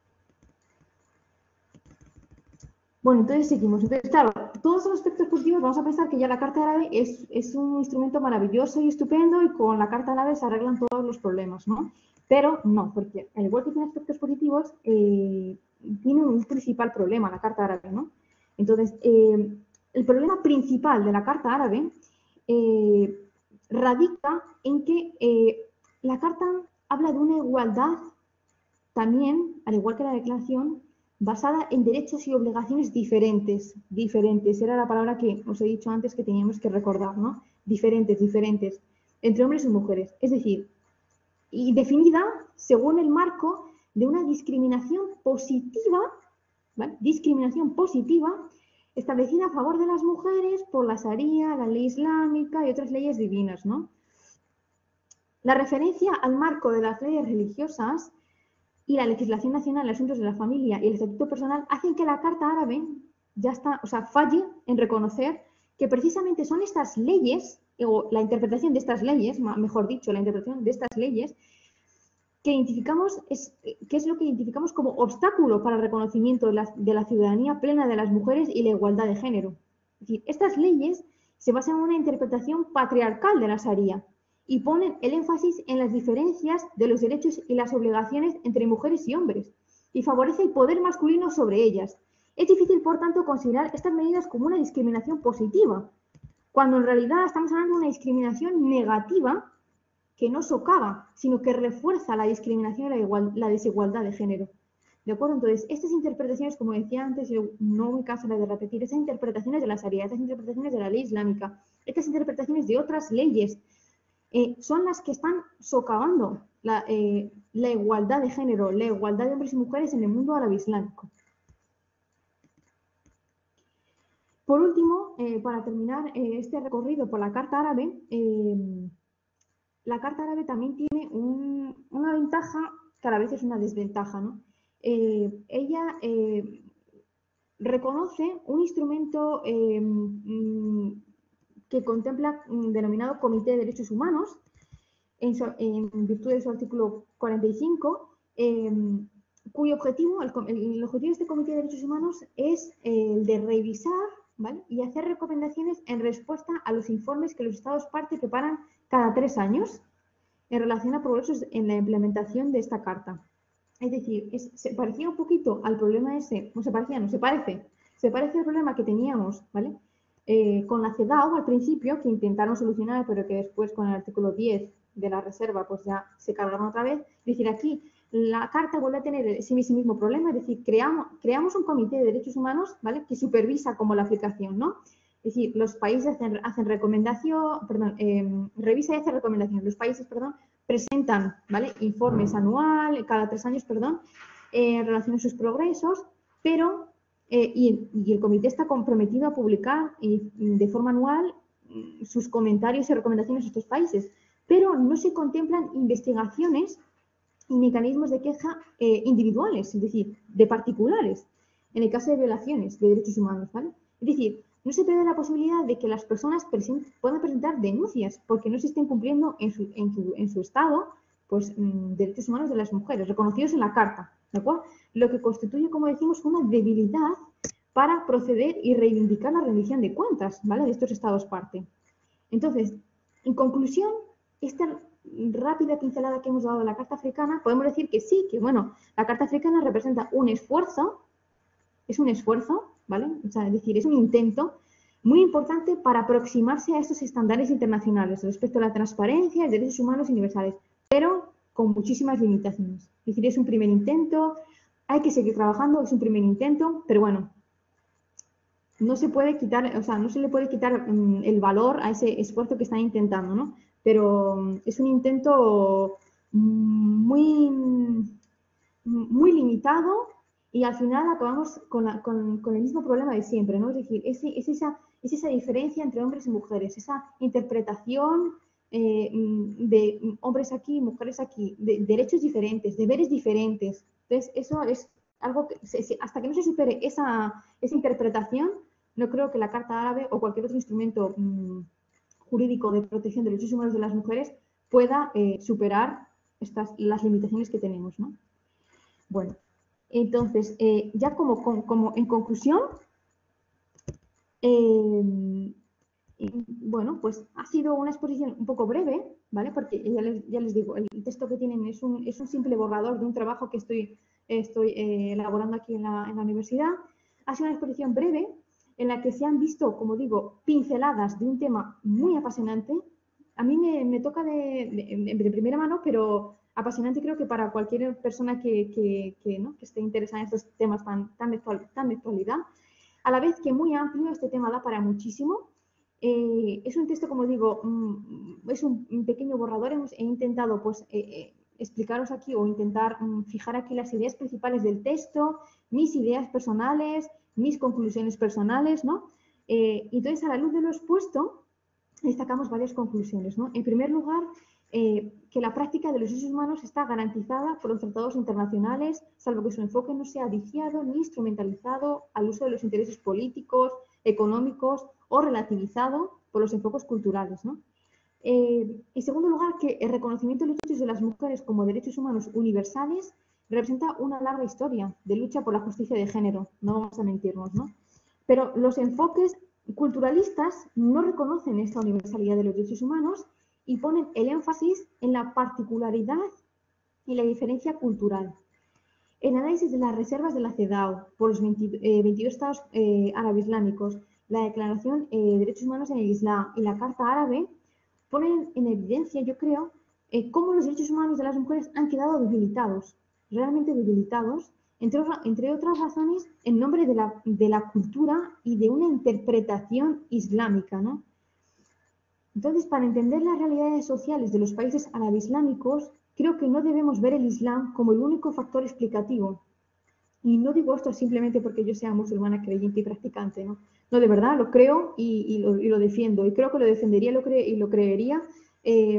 Bueno, entonces seguimos. Entonces, claro, todos los aspectos positivos vamos a pensar que ya la Carta Árabe es, es un instrumento maravilloso y estupendo y con la Carta Árabe se arreglan todos los problemas, ¿no? Pero no, porque al igual que tiene aspectos positivos, eh, tiene un principal problema la Carta Árabe, ¿no? Entonces, eh, el problema principal de la Carta Árabe eh, radica en que eh, la Carta habla de una igualdad también, al igual que la Declaración, basada en derechos y obligaciones diferentes, diferentes, era la palabra que os he dicho antes que teníamos que recordar, ¿no? Diferentes, diferentes, entre hombres y mujeres. Es decir, y definida según el marco de una discriminación positiva, ¿vale? Discriminación positiva establecida a favor de las mujeres por la Sharia, la ley islámica y otras leyes divinas, ¿no? La referencia al marco de las leyes religiosas y la legislación nacional en asuntos de la familia y el estatuto personal hacen que la Carta Árabe ya está, o sea, falle en reconocer que precisamente son estas leyes, o la interpretación de estas leyes, mejor dicho, la interpretación de estas leyes, que identificamos, es, que es lo que identificamos como obstáculo para el reconocimiento de la, de la ciudadanía plena de las mujeres y la igualdad de género. Es decir, estas leyes se basan en una interpretación patriarcal de la Sharia y ponen el énfasis en las diferencias de los derechos y las obligaciones entre mujeres y hombres, y favorece el poder masculino sobre ellas. Es difícil, por tanto, considerar estas medidas como una discriminación positiva, cuando en realidad estamos hablando de una discriminación negativa que no socava, sino que refuerza la discriminación y la, igual, la desigualdad de género. ¿De acuerdo? Entonces, estas interpretaciones, como decía antes, y no me cansaré de repetir, estas interpretaciones de la Sharia, estas interpretaciones de la ley islámica, estas interpretaciones de otras leyes, Eh, son las que están socavando la, eh, la igualdad de género, la igualdad de hombres y mujeres en el mundo árabe islámico. Por último, eh, para terminar eh, este recorrido por la Carta Árabe, eh, la Carta Árabe también tiene un, una ventaja que a la vez es una desventaja, ¿no? Eh, ella eh, reconoce un instrumento eh, que contempla un denominado Comité de Derechos Humanos, En, su, en, virtud de su artículo cuarenta y cinco, eh, cuyo objetivo, el, el, objetivo de este Comité de Derechos Humanos es el de revisar, ¿vale?, y hacer recomendaciones en respuesta a los informes que los Estados parte preparan cada tres años en relación a progresos en la implementación de esta Carta. Es decir, es, se parecía un poquito al problema ese, no se parecía, no se parece, se parece al problema que teníamos, ¿vale?, eh, con la CEDAW al principio, que intentaron solucionar, pero que después con el artículo diez de la reserva, pues ya se cargaron otra vez. Es decir, aquí la Carta vuelve a tener ese mismo problema, es decir, creamos, creamos un comité de derechos humanos, ¿vale?, que supervisa como la aplicación, ¿no? Es decir, los países hacen, hacen recomendación, perdón, eh, revisa y hace recomendación. Los países, perdón, presentan, ¿vale?, informes anuales, cada tres años, perdón, eh, en relación a sus progresos, pero, eh, y, y el comité está comprometido a publicar y, de forma anual sus comentarios y recomendaciones a estos países, pero no se contemplan investigaciones y mecanismos de queja eh, individuales, es decir, de particulares, en el caso de violaciones de derechos humanos, ¿vale? Es decir, no se prevé la posibilidad de que las personas present puedan presentar denuncias porque no se estén cumpliendo en su, en su, en su estado, pues, mmm, derechos humanos de las mujeres, reconocidos en la Carta, ¿de acuerdo? Lo que constituye, como decimos, una debilidad para proceder y reivindicar la rendición de cuentas, ¿vale?, de estos estados parte. Entonces, en conclusión, esta rápida pincelada que hemos dado de la Carta Africana, podemos decir que sí, que bueno, la Carta Africana representa un esfuerzo, es un esfuerzo, ¿vale? O sea, es decir, es un intento muy importante para aproximarse a estos estándares internacionales respecto a la transparencia y derechos humanos universales, pero con muchísimas limitaciones. Es decir, es un primer intento, hay que seguir trabajando, es un primer intento, pero bueno, no se puede quitar, o sea, no se le puede quitar um, el valor a ese esfuerzo que están intentando, ¿no? Pero um, es un intento muy, muy limitado y al final acabamos con, la, con, con el mismo problema de siempre, ¿no? Es decir, es, es, esa, es esa diferencia entre hombres y mujeres, esa interpretación eh, de hombres aquí, mujeres aquí, de derechos diferentes, deberes diferentes. Entonces, eso es algo que, hasta que no se supere esa, esa interpretación, no creo que la Carta Árabe o cualquier otro instrumento mmm, jurídico de protección de derechos humanos de las mujeres pueda eh, superar estas, las limitaciones que tenemos, ¿no? Bueno, entonces, eh, ya como, como, como en conclusión, eh, bueno, pues ha sido una exposición un poco breve, ¿vale? Porque ya les, ya les digo, el texto que tienen es un, es un simple borrador de un trabajo que estoy, estoy eh, elaborando aquí en la, en la universidad. Ha sido una exposición breve en la que se han visto, como digo, pinceladas de un tema muy apasionante. A mí me, me toca de, de, de primera mano, pero apasionante creo que para cualquier persona que, que, que, ¿no? que esté interesada en estos temas tan, tan, de, tan de actualidad. A la vez que muy amplio, este tema da para muchísimo. Eh, es un texto, como digo, mm, es un, un pequeño borrador. Hemos, he intentado pues, eh, eh, explicaros aquí o intentar mm, fijar aquí las ideas principales del texto, mis ideas personales, mis conclusiones personales, ¿no? Eh, entonces, a la luz de lo expuesto, destacamos varias conclusiones, ¿no? En primer lugar, eh, que la práctica de los derechos humanos está garantizada por los tratados internacionales, salvo que su enfoque no sea viciado ni instrumentalizado al uso de los intereses políticos, económicos o relativizado por los enfoques culturales, ¿no? Eh, en segundo lugar, que el reconocimiento de los derechos de las mujeres como derechos humanos universales representa una larga historia de lucha por la justicia de género, no vamos a mentirnos, ¿no? Pero los enfoques culturalistas no reconocen esta universalidad de los derechos humanos y ponen el énfasis en la particularidad y la diferencia cultural. El análisis de las reservas de la CEDAW por los veintidós estados eh, árabes islámicos, la Declaración eh, de Derechos Humanos en el Islam y la Carta Árabe ponen en evidencia, yo creo, eh, cómo los derechos humanos de las mujeres han quedado debilitados, realmente debilitados, entre, entre otras razones, en nombre de la, de la cultura y de una interpretación islámica, ¿no? Entonces, para entender las realidades sociales de los países árabe-islámicos, creo que no debemos ver el Islam como el único factor explicativo. Y no digo esto simplemente porque yo sea musulmana creyente y practicante, ¿no? No, de verdad, lo creo y, y, lo, y lo defiendo. Y creo que lo defendería lo cre y lo creería eh,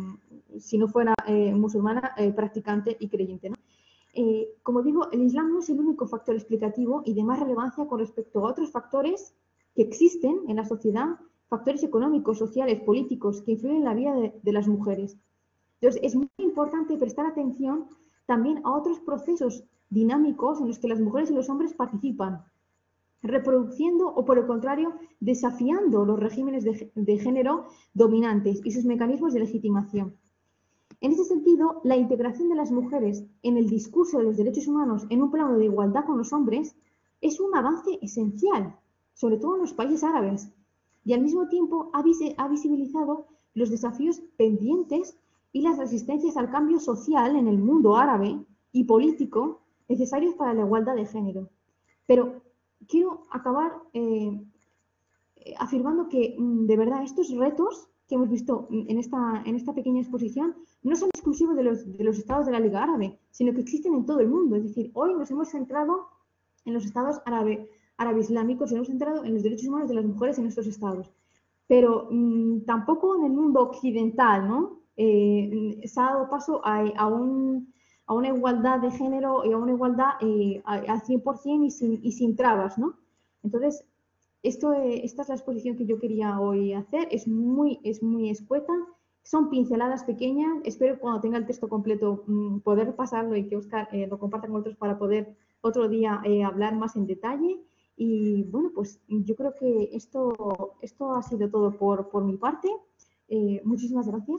si no fuera eh, musulmana eh, practicante y creyente, ¿no? Eh, como digo, el Islam no es el único factor explicativo y de más relevancia con respecto a otros factores que existen en la sociedad, factores económicos, sociales, políticos, que influyen en la vida de, de las mujeres. Entonces, es muy importante prestar atención también a otros procesos dinámicos en los que las mujeres y los hombres participan, reproduciendo o, por el contrario, desafiando los regímenes de, de género dominantes y sus mecanismos de legitimación. En ese sentido, la integración de las mujeres en el discurso de los derechos humanos en un plano de igualdad con los hombres es un avance esencial, sobre todo en los países árabes, y al mismo tiempo ha, vis ha visibilizado los desafíos pendientes y las resistencias al cambio social en el mundo árabe y político necesarios para la igualdad de género. Pero quiero acabar eh, afirmando que, de verdad, estos retos que hemos visto en esta, en esta pequeña exposición no son exclusivos de los, de los estados de la Liga Árabe, sino que existen en todo el mundo. Es decir, hoy nos hemos centrado en los estados árabe, árabe islámicos, nos hemos centrado en los derechos humanos de las mujeres en estos estados. Pero mmm, tampoco en el mundo occidental, ¿no? Eh, se ha dado paso a, a, un, a una igualdad de género y a una igualdad eh, al cien por cien y sin, y sin trabas, ¿no? Entonces, esto, eh, esta es la exposición que yo quería hoy hacer. Es muy, es muy escueta, son pinceladas pequeñas. Espero cuando tenga el texto completo mmm, poder pasarlo y que Óscar eh, lo comparta con otros para poder otro día eh, hablar más en detalle. Y bueno, pues yo creo que esto, esto ha sido todo por, por mi parte. Eh, muchísimas gracias.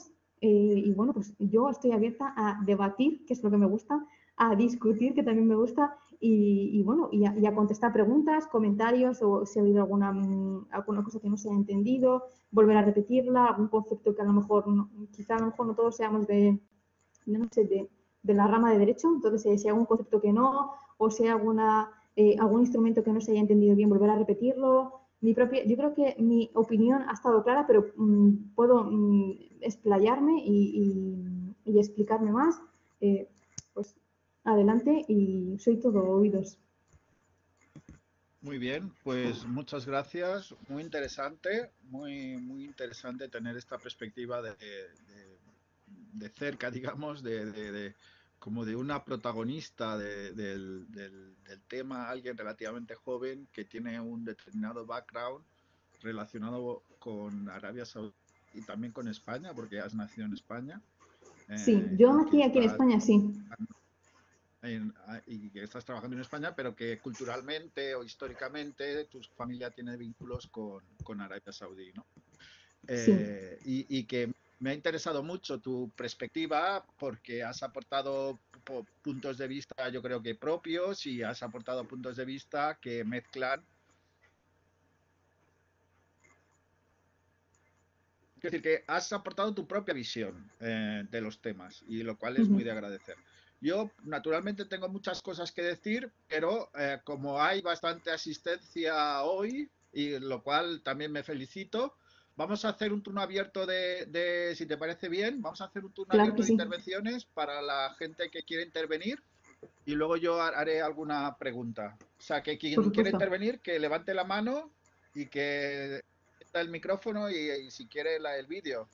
eh, y bueno, pues yo estoy abierta a debatir, que es lo que me gusta, a discutir, que también me gusta, y, y bueno, y a, y a contestar preguntas, comentarios, o si ha habido alguna, alguna cosa que no se haya entendido, volver a repetirla, algún concepto que a lo mejor, no, quizá a lo mejor no todos seamos de, no sé, de, de la rama de derecho, entonces eh, si hay algún concepto que no, o si hay alguna, eh, algún instrumento que no se haya entendido bien, volver a repetirlo. Mi propia, yo creo que mi opinión ha estado clara, pero mmm, puedo mmm, explayarme y, y, y explicarme más. Eh, pues adelante y soy todo oídos. Muy bien, pues muchas gracias. Muy interesante, muy, muy interesante tener esta perspectiva de, de, de cerca, digamos, de, de, de, como de una protagonista de, del, del, del tema, alguien relativamente joven que tiene un determinado background relacionado con Arabia Saudí y también con España, porque has nacido en España. Sí, Eh, yo y nací que aquí en estás España, sí. en, y que estás trabajando en España, pero que culturalmente o históricamente tu familia tiene vínculos con, con Arabia Saudí, ¿no? Sí. Eh, y, y que me ha interesado mucho tu perspectiva porque has aportado puntos de vista, yo creo que propios, y has aportado puntos de vista que mezclan. Es decir, que has aportado tu propia visión eh, de los temas, y lo cual es muy de agradecer. Yo, naturalmente, tengo muchas cosas que decir, pero eh, como hay bastante asistencia hoy, y lo cual también me felicito, vamos a hacer un turno abierto de, de, si te parece bien, vamos a hacer un turno Claro que abierto de sí. intervenciones para la gente que quiere intervenir, y luego yo haré alguna pregunta. O sea, que Por quien quiera supuesto. intervenir, que levante la mano y que está el micrófono y, y si quiere la, el vídeo.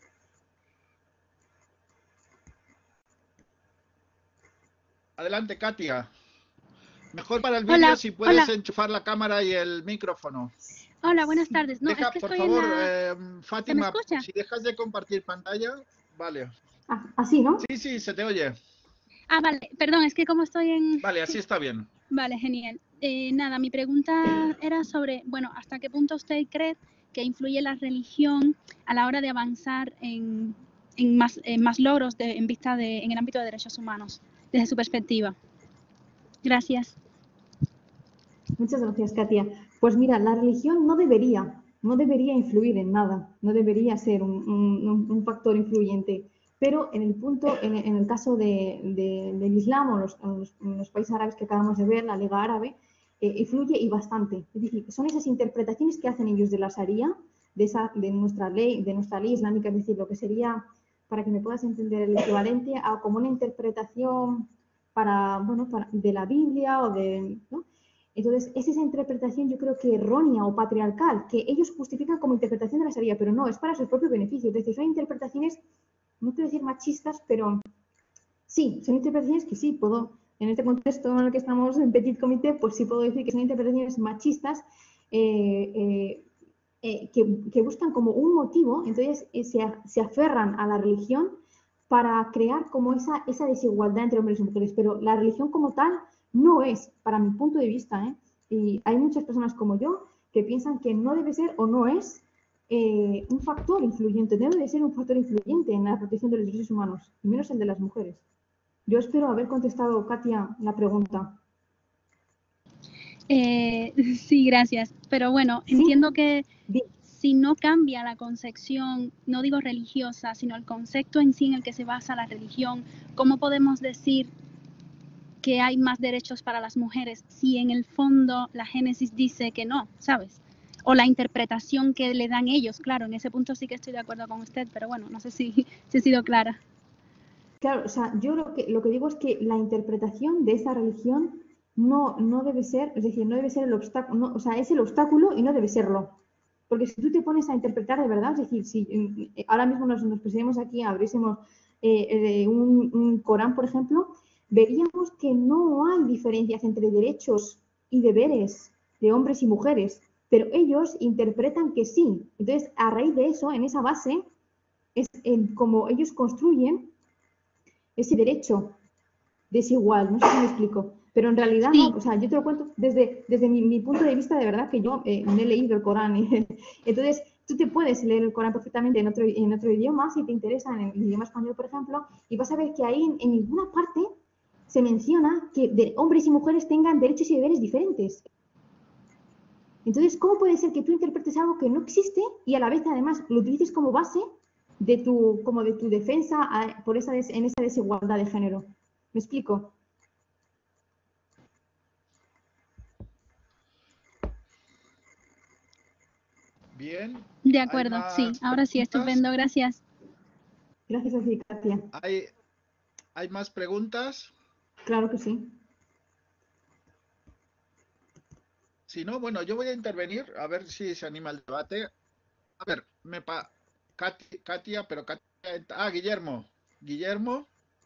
Adelante, Katia. Mejor para el vídeo Hola, si puedes hola, enchufar la cámara y el micrófono. hola, buenas tardes. No, es Deja, que por estoy en favor, la... eh, ¿Se me Fátima, escucha? si dejas de compartir pantalla, vale. Ah, así, ¿no? Sí, sí, se te oye. Ah, vale, perdón, es que como estoy en... Vale, así está bien. Vale, genial. Eh, nada, mi pregunta era sobre, bueno, ¿hasta qué punto usted cree que influye la religión a la hora de avanzar en, en, más, en más logros de, en vista de, en el ámbito de derechos humanos, desde su perspectiva? Gracias. Muchas gracias, Katia. Pues mira, la religión no debería, no debería influir en nada, no debería ser un, un, un factor influyente. Pero en el punto, en, en el caso de, de, del Islam o los, los, los países árabes que acabamos de ver, la Liga Árabe, eh, influye y bastante. Es decir, son esas interpretaciones que hacen ellos de la Sharia, de, esa, de nuestra ley, de nuestra ley islámica, es decir, lo que sería, para que me puedas entender, el equivalente a como una interpretación para, bueno, para, de la Biblia o de, ¿no? Entonces, es esa interpretación, yo creo que errónea o patriarcal, que ellos justifican como interpretación de la Sharia, pero no, es para su propio beneficio. Es decir, son interpretaciones, no quiero decir machistas, pero sí, son interpretaciones que sí puedo, en este contexto en el que estamos en Petit Comité, pues sí puedo decir que son interpretaciones machistas eh, eh, eh, que, que, buscan como un motivo, entonces eh, se, se aferran a la religión para crear como esa, esa desigualdad entre hombres y mujeres, pero la religión como tal no es, para mi punto de vista, ¿eh? Y hay muchas personas como yo que piensan que no debe ser o no es eh, un factor influyente, debe de ser un factor influyente en la protección de los derechos humanos, y menos el de las mujeres. Yo espero haber contestado, Katia, la pregunta. Eh, sí, gracias. Pero bueno, ¿Sí? entiendo que Bien. si no cambia la concepción, no digo religiosa, sino el concepto en sí en el que se basa la religión, ¿cómo podemos decir que hay más derechos para las mujeres si en el fondo la Génesis dice que no, ¿sabes? O la interpretación que le dan ellos, claro, en ese punto sí que estoy de acuerdo con usted, pero bueno, no sé si, si he sido clara. Claro, o sea, yo lo que, lo que digo es que la interpretación de esa religión no, no debe ser, es decir, no debe ser el obstáculo, no, o sea, es el obstáculo y no debe serlo. Porque si tú te pones a interpretar de verdad, es decir, si ahora mismo nos, nos pusiéramos aquí, abriésemos eh, eh, un, un Corán, por ejemplo, veríamos que no hay diferencias entre derechos y deberes de hombres y mujeres, pero ellos interpretan que sí. Entonces, a raíz de eso, en esa base, es en como ellos construyen ese derecho desigual, no sé si me explico, pero en realidad no, Sí. o sea, yo te lo cuento desde, desde mi, mi punto de vista, de verdad que yo eh, me he leído el Corán, y, entonces, tú te puedes leer el Corán perfectamente en otro, en otro idioma, si te interesa, en el idioma español, por ejemplo, y vas a ver que ahí en, en ninguna parte se menciona que de hombres y mujeres tengan derechos y deberes diferentes. Entonces, ¿cómo puede ser que tú interpretes algo que no existe y a la vez, además, lo utilices como base de tu, como de tu defensa a, por esa des, en esa desigualdad de género? ¿Me explico? Bien. De ¿Hay acuerdo, más sí. Ahora sí, preguntas? estupendo, gracias. Gracias a ti, Katia. ¿Hay, ¿Hay más preguntas? Claro que sí. Si no, bueno, yo voy a intervenir a ver si se anima el debate. A ver, me pa... Katia, Katia, pero Katia... Ah, Guillermo. Guillermo,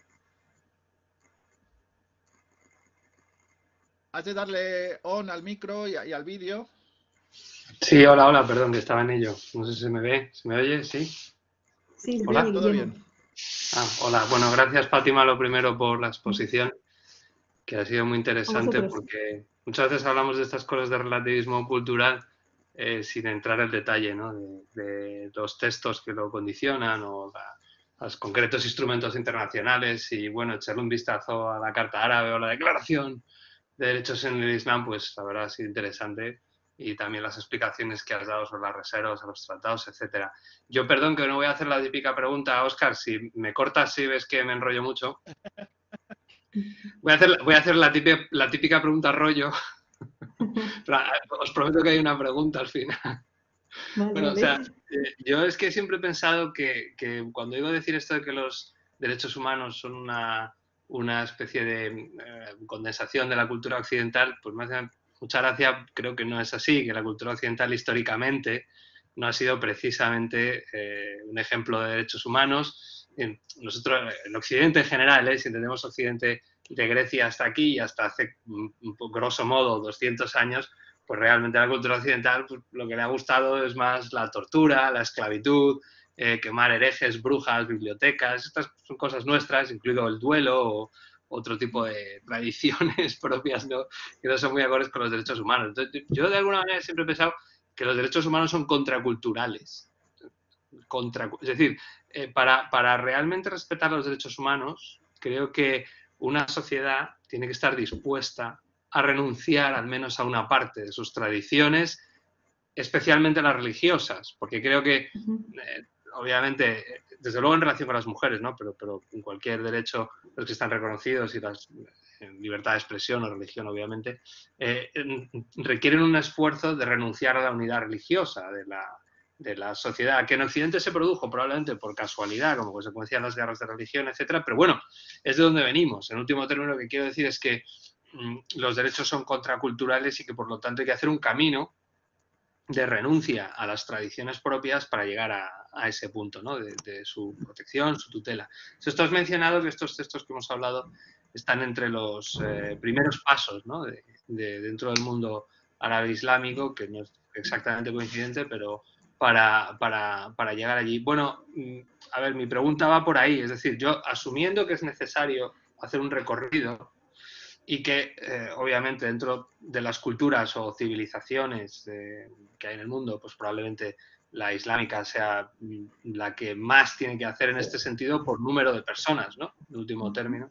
has de darle on al micro y, y al vídeo. Sí, hola, hola, perdón, que estaba en ello. No sé si se me ve, ¿se me oye? ¿Sí? Sí, Hola. bien, Todo Guillermo. bien. Ah, hola. Bueno, gracias, Fátima, lo primero por la exposición, que ha sido muy A interesante vosotros. porque muchas veces hablamos de estas cosas de relativismo cultural eh, sin entrar en detalle, ¿no? De, de los textos que lo condicionan o la, los concretos instrumentos internacionales y, bueno, echarle un vistazo a la Carta Árabe o la Declaración de Derechos en el Islam, pues la verdad ha sido interesante. Y también las explicaciones que has dado sobre las reservas, a los tratados, etcétera. Yo, perdón, que no voy a hacer la típica pregunta, Óscar, si me cortas si ves que me enrollo mucho. Voy a hacer, voy a hacer la, típica, la típica pregunta rollo. Pero os prometo que hay una pregunta al final. Vale, Bueno, o vale. sea, eh, yo es que siempre he pensado que, que cuando digo decir esto de que los derechos humanos son una, una especie de eh, condensación de la cultura occidental, pues me hace mucha gracia, creo que no es así, que la cultura occidental históricamente no ha sido precisamente eh, un ejemplo de derechos humanos. Nosotros, el Occidente en general, ¿eh? Si entendemos Occidente de Grecia hasta aquí y hasta hace, grosso modo, doscientos años, pues realmente a la cultura occidental pues, lo que le ha gustado es más la tortura, la esclavitud, eh, quemar herejes, brujas, bibliotecas, estas son cosas nuestras, incluido el duelo o otro tipo de tradiciones propias, ¿no? Que no son muy acordes con los derechos humanos. Entonces, yo de alguna manera siempre he pensado que los derechos humanos son contraculturales. Contra, es decir, eh, para, para realmente respetar los derechos humanos, creo que una sociedad tiene que estar dispuesta a renunciar al menos a una parte de sus tradiciones, especialmente las religiosas, porque creo que, eh, obviamente, desde luego en relación con las mujeres, ¿no? pero, pero en cualquier derecho, los que están reconocidos y las libertad de expresión o religión, obviamente, eh, requieren un esfuerzo de renunciar a la unidad religiosa de la, de la sociedad, que en Occidente se produjo probablemente por casualidad, como consecuencia de las guerras de religión, etcétera, pero bueno, es de donde venimos. En último término, lo que quiero decir es que mmm, los derechos son contraculturales y que por lo tanto hay que hacer un camino de renuncia a las tradiciones propias para llegar a, a ese punto, ¿no? de, de su protección, su tutela. Si esto has mencionado que estos textos que hemos hablado están entre los eh, primeros pasos, ¿no? de, de, dentro del mundo árabe islámico, que no es exactamente coincidente, pero para, para, para llegar allí. Bueno, a ver, mi pregunta va por ahí, es decir, yo asumiendo que es necesario hacer un recorrido y que eh, obviamente dentro de las culturas o civilizaciones eh, que hay en el mundo, pues probablemente la islámica sea la que más tiene que hacer en este sentido por número de personas, ¿no? En último término.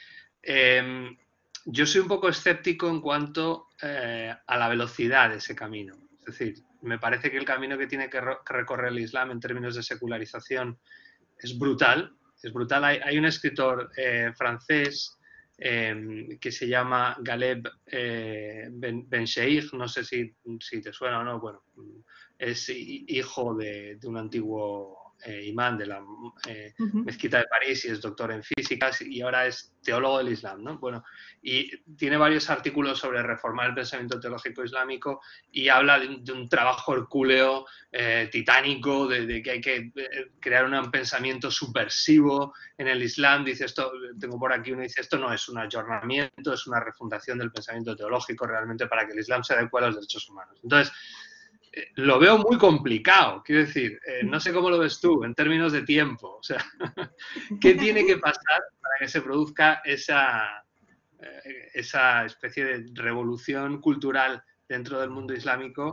Eh, yo soy un poco escéptico en cuanto eh, a la velocidad de ese camino. Es decir, me parece que el camino que tiene que recorrer el Islam en términos de secularización es brutal. Es brutal. Hay, hay un escritor eh, francés eh, que se llama Galeb eh, Ben, Ben Sheikh, no sé si, si te suena o no, bueno, es hijo de, de un antiguo eh, imán de la eh, uh-huh. mezquita de París y es doctor en físicas y ahora es teólogo del Islam, ¿no? Bueno, y tiene varios artículos sobre reformar el pensamiento teológico islámico y habla de un, de un trabajo hercúleo, eh, titánico, de, de que hay que crear un pensamiento subversivo en el Islam. Dice esto, tengo por aquí uno dice, esto no es un ayornamiento, es una refundación del pensamiento teológico realmente para que el Islam se adecue a los derechos humanos. Entonces, eh, lo veo muy complicado, quiero decir, eh, no sé cómo lo ves tú en términos de tiempo, o sea, ¿qué tiene que pasar para que se produzca esa, eh, esa especie de revolución cultural dentro del mundo islámico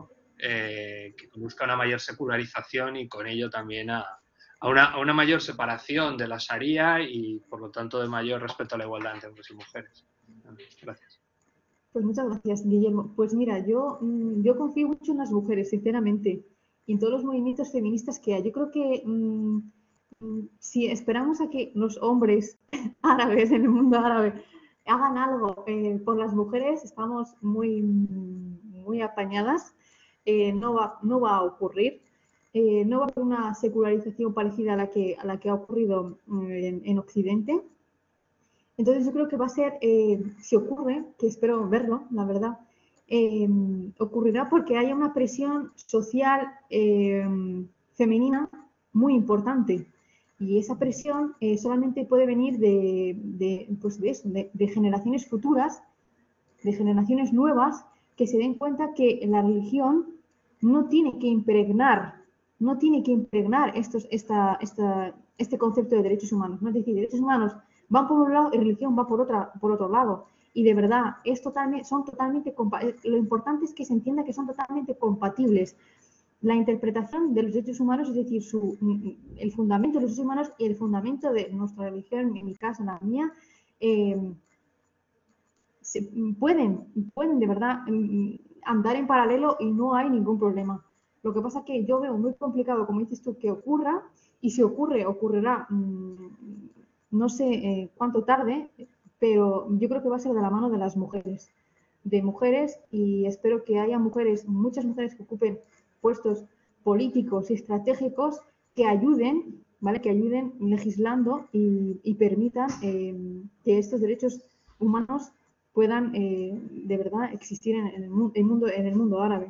eh, que conduzca a una mayor secularización y con ello también a, a, una, a una mayor separación de la Sharia y, por lo tanto, de mayor respeto a la igualdad entre hombres y mujeres. Gracias. Pues muchas gracias, Guillermo. Pues mira, yo, yo confío mucho en las mujeres, sinceramente, y en todos los movimientos feministas que hay. Yo creo que mmm, si esperamos a que los hombres árabes en el mundo árabe hagan algo eh, por las mujeres, estamos muy, muy apañadas. Eh, no, va, no va a ocurrir. Eh, no va a haber una secularización parecida a la que, a la que ha ocurrido en, en Occidente. Entonces yo creo que va a ser, eh, si ocurre, que espero verlo, la verdad, eh, ocurrirá porque haya una presión social eh, femenina muy importante. Y esa presión eh, solamente puede venir de, de, pues de, eso, de, de generaciones futuras, de generaciones nuevas, que se den cuenta que la religión no tiene que impregnar, no tiene que impregnar estos, esta, esta, este concepto de derechos humanos. ¿No? Es decir, derechos humanos van por un lado y religión va por, otra, por otro lado. Y de verdad, es totalmente, son totalmente, lo importante es que se entienda que son totalmente compatibles. La interpretación de los derechos humanos, es decir, su, el fundamento de los derechos humanos y el fundamento de nuestra religión, en mi caso, en la mía, eh, se, pueden, pueden de verdad andar en paralelo y no hay ningún problema. Lo que pasa es que yo veo muy complicado, como dices tú, que ocurra, y si ocurre, ocurrirá, mmm, no sé eh, cuánto tarde, pero yo creo que va a ser de la mano de las mujeres, de mujeres, y espero que haya mujeres, muchas mujeres que ocupen puestos políticos y estratégicos que ayuden, ¿vale? Que ayuden legislando y, y permitan eh, que estos derechos humanos puedan eh, de verdad existir en el, mundo, en el mundo árabe.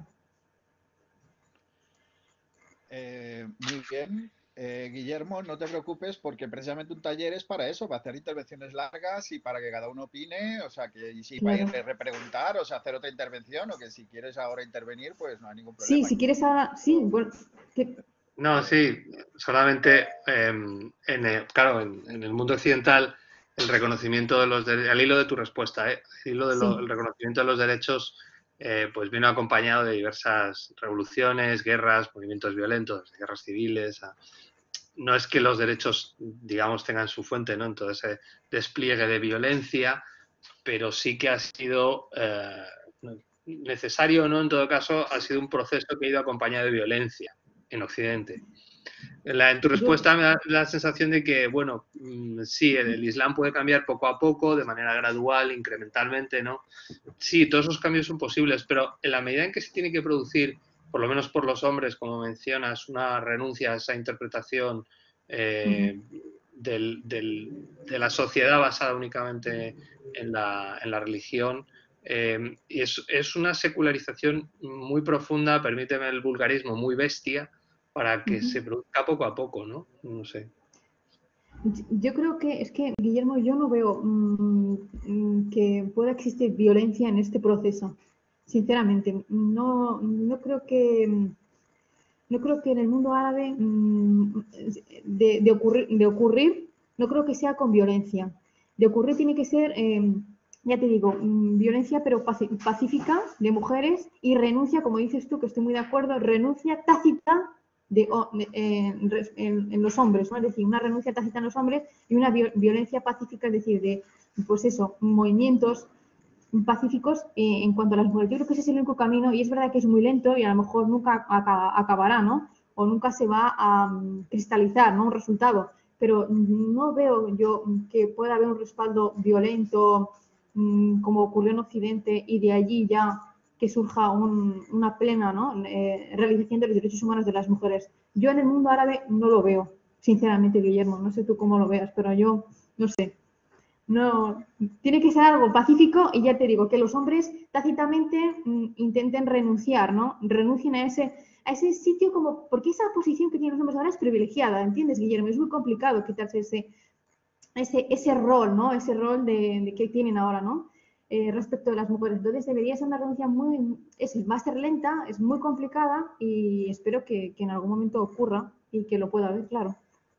Eh, muy bien. Eh, Guillermo, no te preocupes porque precisamente un taller es para eso, para hacer intervenciones largas y para que cada uno opine, o sea, que y si Claro. para repreguntar, o sea, hacer otra intervención, o que si quieres ahora intervenir, pues no hay ningún Sí, problema. si quieres ahora, sí, bueno, ¿qué? No, sí, solamente, eh, en el, claro, en, en el mundo occidental, el reconocimiento de los derechos, al hilo de tu respuesta, ¿eh? el hilo del Sí. reconocimiento de los derechos, eh, pues vino acompañado de diversas revoluciones, guerras, movimientos violentos, guerras civiles. A, no es que los derechos, digamos, tengan su fuente, ¿no?, en todo ese despliegue de violencia, pero sí que ha sido eh, necesario o no, en todo caso, ha sido un proceso que ha ido acompañado de violencia en Occidente. La, en tu respuesta Yo... me da la sensación de que, bueno, sí, el, el Islam puede cambiar poco a poco, de manera gradual, incrementalmente, ¿no? Sí, todos esos cambios son posibles, pero en la medida en que se tiene que producir, por lo menos por los hombres, como mencionas, una renuncia a esa interpretación eh, uh-huh. del, del, de la sociedad basada únicamente en la, en la religión, eh, y es, es una secularización muy profunda, permíteme el vulgarismo, muy bestia, para que uh-huh. se produzca poco a poco, ¿no? No sé. Yo creo que, es que, Guillermo, yo no veo mmm, que pueda existir violencia en este proceso, sinceramente. No, no creo que, no creo que en el mundo árabe mmm, de, de, ocurrir, de ocurrir, no creo que sea con violencia. De ocurrir tiene que ser, eh, ya te digo, mmm, violencia pero pacífica de mujeres y renuncia, como dices tú, que estoy muy de acuerdo, renuncia tácita De, de, en, en, en los hombres, ¿no? Es decir, una renuncia tácita en los hombres y una violencia pacífica, es decir, de, pues eso, movimientos pacíficos eh, en cuanto a las mujeres. Yo creo que ese es el único camino y es verdad que es muy lento y a lo mejor nunca acaba, acabará, ¿no? O nunca se va a um, cristalizar, ¿no? Un resultado, pero no veo yo que pueda haber un respaldo violento um, como ocurrió en Occidente y de allí ya que surja un, una plena, ¿no? eh, realización de los derechos humanos de las mujeres. Yo en el mundo árabe no lo veo, sinceramente, Guillermo. No sé tú cómo lo veas, pero yo no sé. No, tiene que ser algo pacífico y ya te digo, que los hombres tácitamente mm, intenten renunciar, ¿no? Renuncien a ese, a ese sitio como, porque esa posición que tienen los hombres ahora es privilegiada, ¿entiendes, Guillermo? Es muy complicado quitarse ese, ese, ese rol, ¿no? Ese rol de, de que tienen ahora, ¿no? Eh, respecto de las mujeres. Entonces debería ser una renuncia muy, es, va a ser lenta, es muy complicada y espero que, que en algún momento ocurra y que lo pueda ver, claro.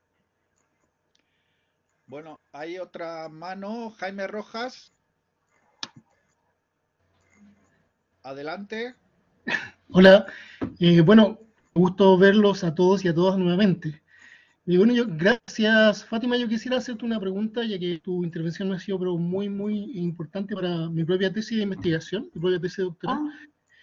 Bueno, hay otra mano, Jaime Rojas. Adelante. Hola, eh, bueno, gusto verlos a todos y a todas nuevamente. Y bueno, yo, gracias, Fátima. Yo quisiera hacerte una pregunta, ya que tu intervención ha sido pero muy, muy importante para mi propia tesis de investigación, mi propia tesis doctoral. Ah,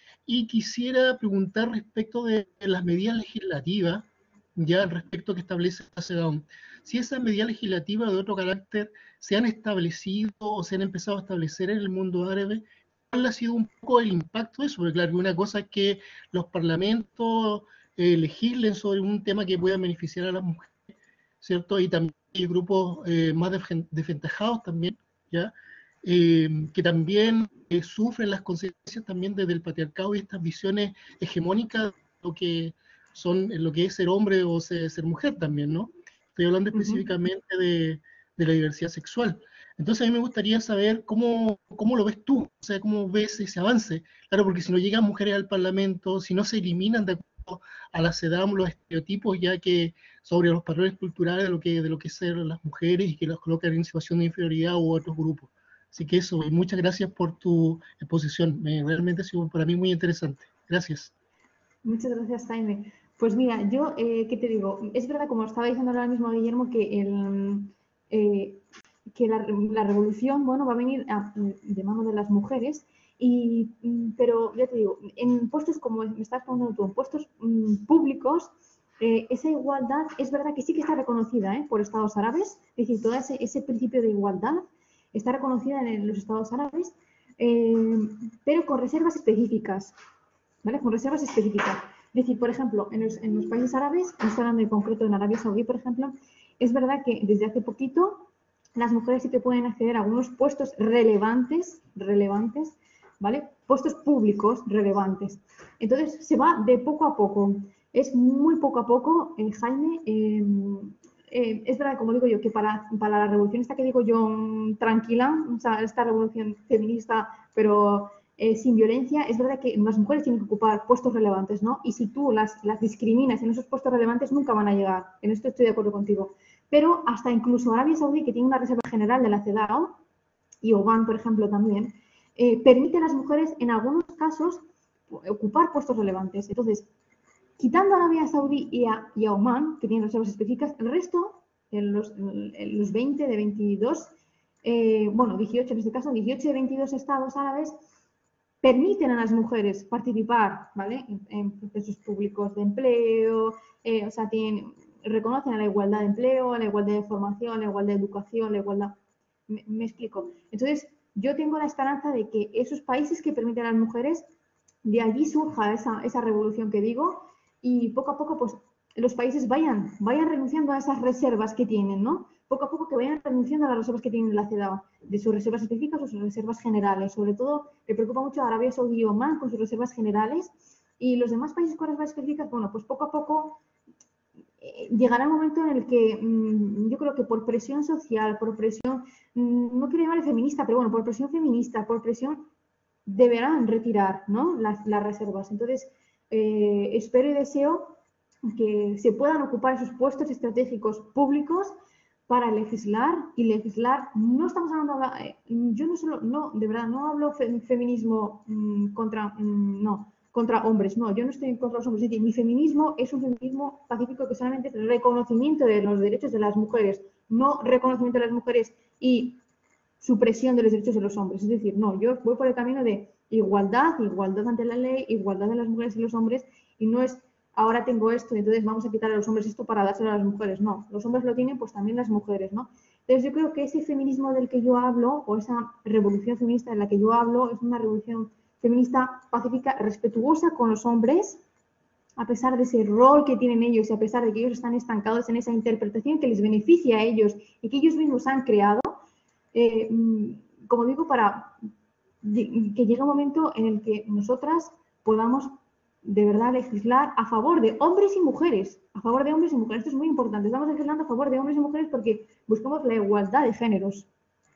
Y quisiera preguntar respecto de las medidas legislativas, ya respecto que establece la CEDAW. Si esas medidas legislativas de otro carácter se han establecido o se han empezado a establecer en el mundo árabe, ¿cuál ha sido un poco el impacto de eso? Porque claro, una cosa es que los parlamentos eh, legislen sobre un tema que pueda beneficiar a las mujeres, ¿cierto? Y también hay grupos eh, más desventajados también, ¿ya? Eh, que también eh, sufren las consecuencias también desde el patriarcado y estas visiones hegemónicas de lo que son lo que es ser hombre o ser, ser mujer también, ¿no? Estoy hablando ujú. específicamente de, de, la diversidad sexual. Entonces a mí me gustaría saber cómo, cómo lo ves tú, o sea, cómo ves ese avance. Claro, porque si no llegan mujeres al Parlamento, si no se eliminan de acuerdo a la CEDAW los estereotipos ya que sobre los patrones culturales de lo que de lo que ser las mujeres y que las colocan en situación de inferioridad u otros grupos. Así que eso, y muchas gracias por tu exposición. Me, realmente ha sido para mí muy interesante. Gracias. Muchas gracias, Jaime. Pues mira, yo, eh, ¿qué te digo? Es verdad, como estaba diciendo ahora mismo Guillermo, que, el, eh, que la, la, revolución, bueno, va a venir a, de mano de las mujeres, y, pero ya te digo, en puestos como me estás preguntando tú, en puestos um, públicos, eh, esa igualdad es verdad que sí que está reconocida ¿eh? por estados árabes, es decir, todo ese, ese principio de igualdad está reconocida en los estados árabes, eh, pero con reservas específicas. ¿Vale? Con reservas específicas. Es decir, por ejemplo, en los, en los países árabes, estoy hablando en concreto en Arabia Saudí, por ejemplo, es verdad que desde hace poquito las mujeres sí que pueden acceder a algunos puestos relevantes, relevantes, ¿vale? Puestos públicos relevantes. Entonces, se va de poco a poco. Es muy poco a poco, eh, Jaime. Eh, eh, es verdad, como digo yo, que para, para la revolución esta que digo yo, tranquila, o sea, esta revolución feminista, pero eh, sin violencia, es verdad que las mujeres tienen que ocupar puestos relevantes, ¿no? Y si tú las, las discriminas en esos puestos relevantes, nunca van a llegar. En esto estoy de acuerdo contigo. Pero hasta incluso Arabia Saudí, que tiene una reserva general de la CEDAW, y Oman, por ejemplo, también, eh, permite a las mujeres, en algunos casos, ocupar puestos relevantes. Entonces, quitando a Arabia Saudí y a, y a Oman, que tienen reservas específicas, el resto, en los, en los veinte de veintidós, eh, bueno, dieciocho en este caso, dieciocho de veintidós estados árabes, permiten a las mujeres participar, ¿vale? En, en procesos públicos de empleo, eh, o sea, tienen, reconocen a la igualdad de empleo, a la igualdad de formación, a la igualdad de educación, a la igualdad... Me, me explico. Entonces, yo tengo la esperanza de que esos países que permiten a las mujeres, de allí surja esa, esa revolución que digo, y poco a poco, pues, los países vayan, vayan renunciando a esas reservas que tienen, ¿no? Poco a poco que vayan renunciando a las reservas que tienen la CEDAW, de sus reservas específicas o sus reservas generales. Sobre todo, me preocupa mucho a Arabia Saudí y Oman con sus reservas generales, y los demás países con reservas específicas, bueno, pues poco a poco eh, llegará el momento en el que mmm, yo creo que por presión social, por presión, mmm, no quiero llamarle feminista, pero bueno, por presión feminista, por presión, deberán retirar, ¿no? las, las reservas. Entonces, eh, espero y deseo que se puedan ocupar esos puestos estratégicos públicos para legislar y legislar. No estamos hablando, eh, yo no solo, no, de verdad, no hablo fe, feminismo mmm, contra, mmm, no, contra hombres, no, yo no estoy contra los hombres, es decir, mi feminismo es un feminismo pacífico que solamente es el reconocimiento de los derechos de las mujeres, no reconocimiento de las mujeres y supresión de los derechos de los hombres. Es decir, no, yo voy por el camino de igualdad, igualdad ante la ley, igualdad de las mujeres y los hombres, y no es ahora tengo esto y entonces vamos a quitar a los hombres esto para dárselo a las mujeres. No, los hombres lo tienen, pues también las mujeres, ¿no? Entonces yo creo que ese feminismo del que yo hablo, o esa revolución feminista de la que yo hablo, es una revolución feminista pacífica, respetuosa con los hombres, a pesar de ese rol que tienen ellos y a pesar de que ellos están estancados en esa interpretación que les beneficia a ellos y que ellos mismos han creado, eh, como digo, para que llegue un momento en el que nosotras podamos de verdad legislar a favor de hombres y mujeres, a favor de hombres y mujeres. Esto es muy importante. Estamos legislando a favor de hombres y mujeres porque buscamos la igualdad de géneros.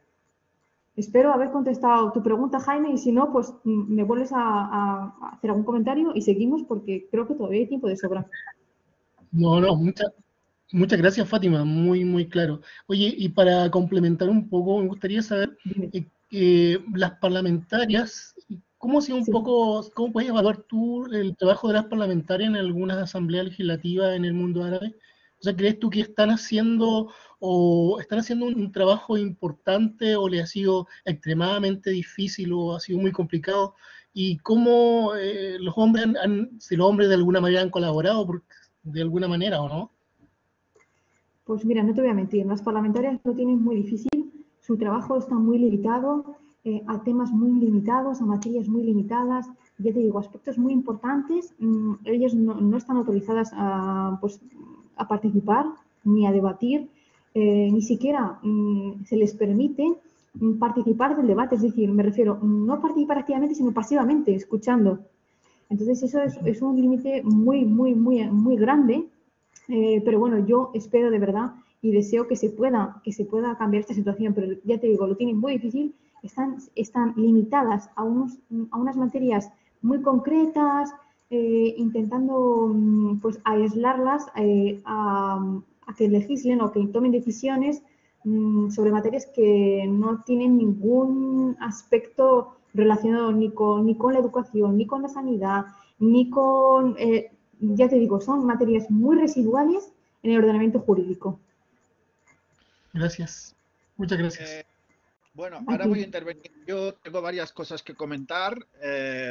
Espero haber contestado tu pregunta, Jaime, y si no, pues me vuelves a, a hacer algún comentario y seguimos porque creo que todavía hay tiempo de sobra. No, no, muchas muchas gracias, Fátima, muy, muy claro. Oye, y para complementar un poco, me gustaría saber, eh, eh, las parlamentarias ¿Cómo ha sido un Sí. poco, cómo puedes evaluar tú el trabajo de las parlamentarias en algunas asambleas legislativas en el mundo árabe? O sea, ¿crees tú que están haciendo o están haciendo un, un trabajo importante o le ha sido extremadamente difícil o ha sido muy complicado? ¿Y cómo eh, los hombres han, han- si los hombres de alguna manera han colaborado por- de alguna manera o no? Pues mira, no te voy a mentir, las parlamentarias lo tienen muy difícil, su trabajo está muy limitado, eh, a temas muy limitados, a materias muy limitadas, ya te digo, aspectos muy importantes, mmm, ellas no, no, están autorizadas a, pues, a participar ni a debatir, eh, ni siquiera mmm, se les permite participar del debate, es decir, me refiero, no participar activamente, sino pasivamente, escuchando. Entonces eso es, es un límite muy, muy, muy, muy grande. Eh, pero bueno, yo espero de verdad y deseo que se pueda, que se pueda cambiar esta situación, pero ya te digo, lo tienen muy difícil, están, están limitadas a, unos, a unas materias muy concretas, eh, intentando pues aislarlas eh, a, a que legislen o que tomen decisiones mmm, sobre materias que no tienen ningún aspecto relacionado ni con, ni con la educación, ni con la sanidad, ni con... Eh, ya te digo, son materias muy residuales en el ordenamiento jurídico. Gracias. Muchas gracias. Eh, bueno, ahora Aquí. voy a intervenir. Yo tengo varias cosas que comentar. Eh,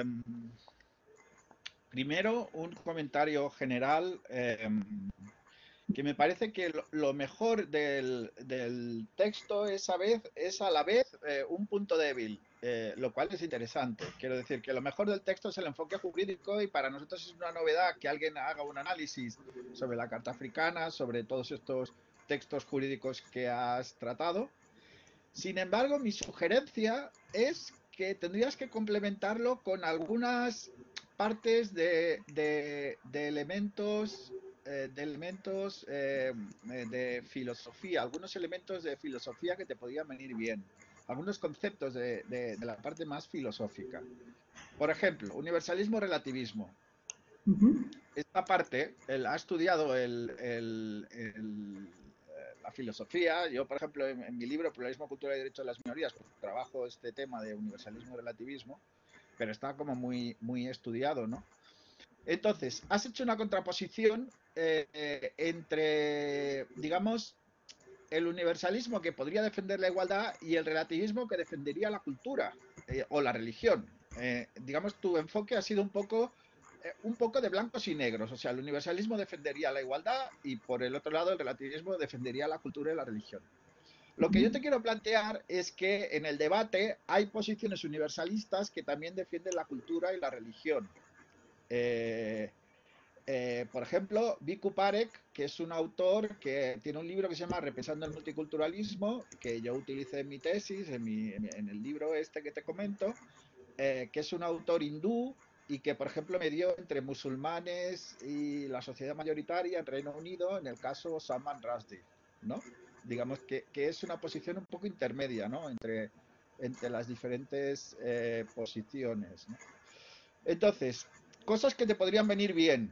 primero, un comentario general. Eh, que me parece que lo, lo mejor del, del, texto es a, vez, es a la vez eh, un punto débil, eh, lo cual es interesante. Quiero decir que lo mejor del texto es el enfoque jurídico y para nosotros es una novedad que alguien haga un análisis sobre la Carta Africana, sobre todos estos textos jurídicos que has tratado. Sin embargo, mi sugerencia es que tendrías que complementarlo con algunas partes de, de, de elementos eh, de elementos eh, de filosofía, algunos elementos de filosofía que te podrían venir bien, algunos conceptos de, de, de la parte más filosófica. Por ejemplo, universalismo, relativismo. Uh-huh. Esta parte, él ha estudiado el, el, el, la filosofía. Yo, por ejemplo, en, en mi libro Pluralismo, Cultura y Derecho de las Minorías, pues, trabajo este tema de universalismo y relativismo, pero está como muy, muy estudiado, ¿no? Entonces, has hecho una contraposición eh, eh, entre, digamos, el universalismo que podría defender la igualdad y el relativismo que defendería la cultura eh, o la religión. Eh, digamos, tu enfoque ha sido un poco, eh, un poco de blancos y negros. O sea, el universalismo defendería la igualdad y por el otro lado el relativismo defendería la cultura y la religión. Lo que yo te quiero plantear es que en el debate hay posiciones universalistas que también defienden la cultura y la religión. Eh, eh, por ejemplo, Viku Parek, que es un autor que tiene un libro que se llama Repensando el multiculturalismo, que yo utilicé en mi tesis, en, mi, en el libro este que te comento, eh, que es un autor hindú y que, por ejemplo, medió entre musulmanes y la sociedad mayoritaria en Reino Unido, en el caso Salman Rushdie, ¿no? Digamos que, que es una posición un poco intermedia, ¿no? Entre, entre las diferentes eh, posiciones, ¿no? Entonces, cosas que te podrían venir bien.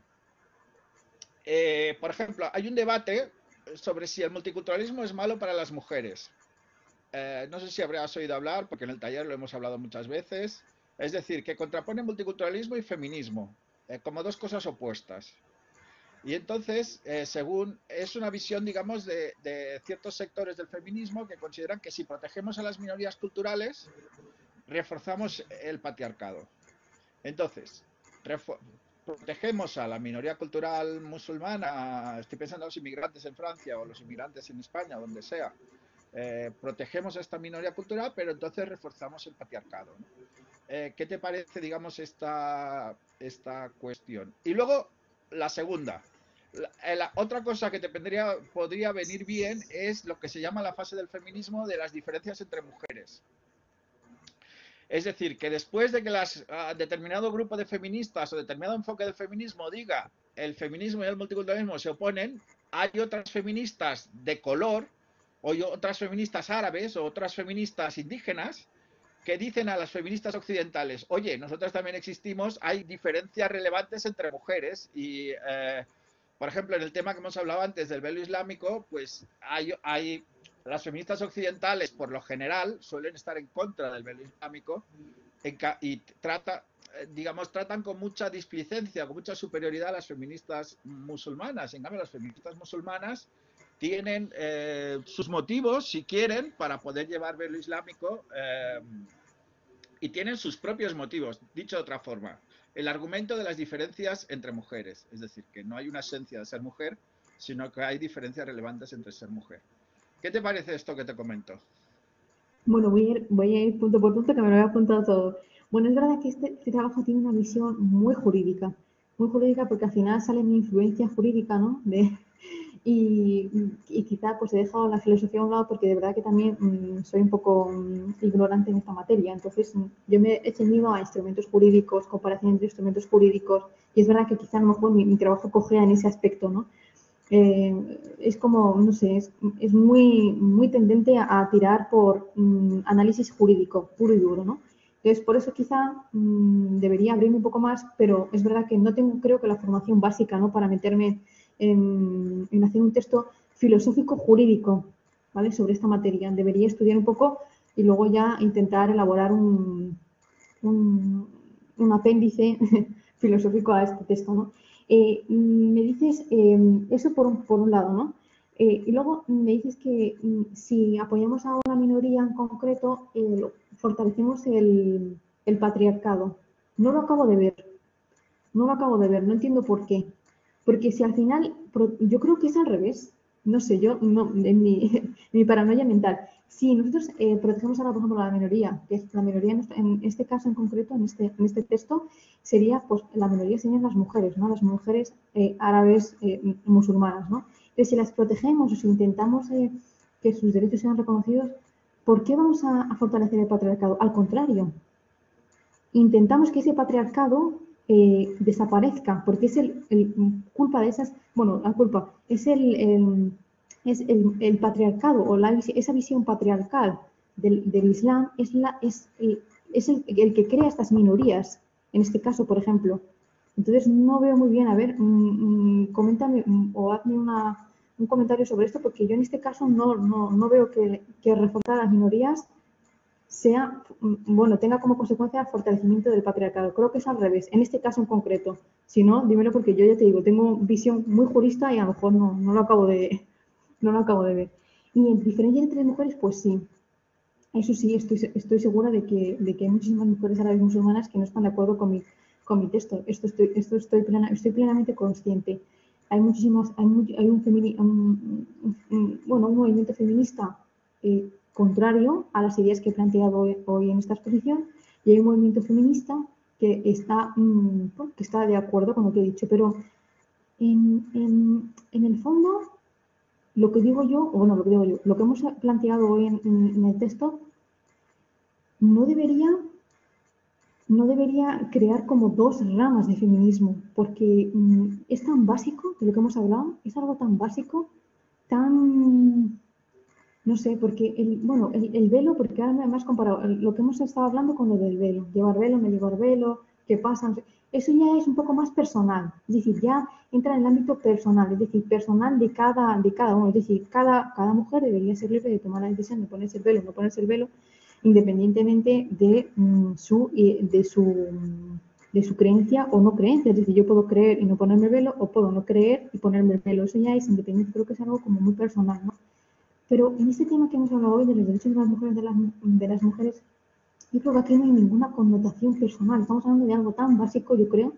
Eh, por ejemplo, hay un debate sobre si el multiculturalismo es malo para las mujeres. Eh, no sé si habrás oído hablar, porque en el taller lo hemos hablado muchas veces. Es decir, que contrapone multiculturalismo y feminismo, eh, como dos cosas opuestas. Y entonces, eh, según es una visión, digamos, de, de ciertos sectores del feminismo que consideran que si protegemos a las minorías culturales, reforzamos el patriarcado. Entonces, protegemos a la minoría cultural musulmana, estoy pensando en los inmigrantes en Francia o los inmigrantes en España, donde sea, eh, protegemos a esta minoría cultural, pero entonces reforzamos el patriarcado, ¿no? Eh, ¿Qué te parece, digamos, esta, esta cuestión? Y luego, la segunda. La, la, otra cosa que te vendría, podría venir bien es lo que se llama la fase del feminismo de las diferencias entre mujeres. Es decir, que después de que las, uh, determinado grupo de feministas o determinado enfoque del feminismo diga el feminismo y el multiculturalismo se oponen, hay otras feministas de color o otras feministas árabes o otras feministas indígenas que dicen a las feministas occidentales, oye, nosotras también existimos, hay diferencias relevantes entre mujeres y, eh, por ejemplo, en el tema que hemos hablado antes del velo islámico, pues hay, hay las feministas occidentales, por lo general, suelen estar en contra del velo islámico, y trata, digamos, tratan con mucha displicencia, con mucha superioridad a las feministas musulmanas. En cambio, las feministas musulmanas tienen eh, sus motivos, si quieren, para poder llevar velo islámico eh, y tienen sus propios motivos. Dicho de otra forma, el argumento de las diferencias entre mujeres, es decir, que no hay una esencia de ser mujer, sino que hay diferencias relevantes entre ser mujer. ¿Qué te parece esto que te comento? Bueno, voy a ir, voy a ir punto por punto, que me lo he apuntado todo. Bueno, es verdad que este, este trabajo tiene una visión muy jurídica, muy jurídica porque al final sale mi influencia jurídica, ¿no? De, y, y quizá pues he dejado la filosofía a un lado porque de verdad que también mmm, soy un poco mmm, ignorante en esta materia. Entonces mmm, yo me he ceñido a instrumentos jurídicos, comparación entre instrumentos jurídicos, y es verdad que quizá a lo mejor mi, mi trabajo cogea en ese aspecto, ¿no? Eh, es como, no sé, es, es muy, muy tendente a, a tirar por mmm, análisis jurídico, puro y duro, ¿no? Entonces, por eso quizá mmm, debería abrirme un poco más, pero es verdad que no tengo, creo que la formación básica, ¿no? Para meterme en, en hacer un texto filosófico jurídico, ¿vale? Sobre esta materia. Debería estudiar un poco y luego ya intentar elaborar un, un, un apéndice filosófico a este texto, ¿no? Eh, me dices eh, eso por un, por un lado, ¿no? Eh, y luego me dices que mm, si apoyamos a una minoría en concreto, eh, fortalecemos el, el patriarcado. No lo acabo de ver, no lo acabo de ver, no entiendo por qué. Porque si al final, yo creo que es al revés, no sé, yo, no, en mi, en mi paranoia mental, si nosotros eh, protegemos ahora, por ejemplo, a la minoría, que es la minoría en este, en este caso en concreto, en este, en este texto, sería, pues, la minoría serían las mujeres, ¿no? Las mujeres eh, árabes eh, musulmanas, ¿no? Entonces, si las protegemos o si intentamos eh, que sus derechos sean reconocidos, ¿por qué vamos a, a fortalecer el patriarcado? Al contrario, intentamos que ese patriarcado eh, desaparezca, porque es el, el, culpa de esas, bueno, la culpa, es el, el es el, el, patriarcado o la, esa visión patriarcal del, del Islam es, la, es, el, es el, el que crea estas minorías, en este caso, por ejemplo. Entonces, no veo muy bien, a ver, mmm, coméntame mmm, o hazme una, un comentario sobre esto, porque yo en este caso no, no, no veo que, que reforzar a las minorías sea, bueno, tenga como consecuencia el fortalecimiento del patriarcado. Creo que es al revés, en este caso en concreto. Si no, dímelo porque yo ya te digo, tengo visión muy jurista y a lo mejor no, no, lo, acabo de, no lo acabo de ver. Y en diferencia entre mujeres, pues sí. Eso sí, estoy, estoy segura de que, de que hay muchísimas mujeres árabes musulmanas que no están de acuerdo con mi, con mi texto. Esto estoy, esto estoy, plena, estoy plenamente consciente. Hay muchísimos, hay, muy, hay un, femini, un, un, un, bueno, un movimiento feminista eh, contrario a las ideas que he planteado hoy, hoy en esta exposición, y hay un movimiento feminista que está, mmm, que está de acuerdo con lo que he dicho, pero en, en, en el fondo, lo que digo yo, o bueno, lo que digo yo, lo que hemos planteado hoy en, en, en el texto, no debería, no debería crear como dos ramas de feminismo, porque mmm, es tan básico, de lo que hemos hablado, es algo tan básico, tan... No sé, porque, el, bueno, el, el velo, porque ahora me has comparado lo que hemos estado hablando con lo del velo, llevar velo, no llevar velo, qué pasa, eso ya es un poco más personal, es decir, ya entra en el ámbito personal, es decir, personal de cada, de cada uno, es decir, cada, cada mujer debería ser libre de tomar la decisión de ponerse el velo o no ponerse el velo, independientemente de, mm, su, de, su, de su creencia o no creencia, es decir, yo puedo creer y no ponerme el velo, o puedo no creer y ponerme el velo, eso ya es independiente, creo que es algo como muy personal, ¿no? Pero en este tema que hemos hablado hoy de los derechos de las mujeres, de las, de las mujeres, yo creo que aquí no hay ninguna connotación personal. Estamos hablando de algo tan básico, yo creo,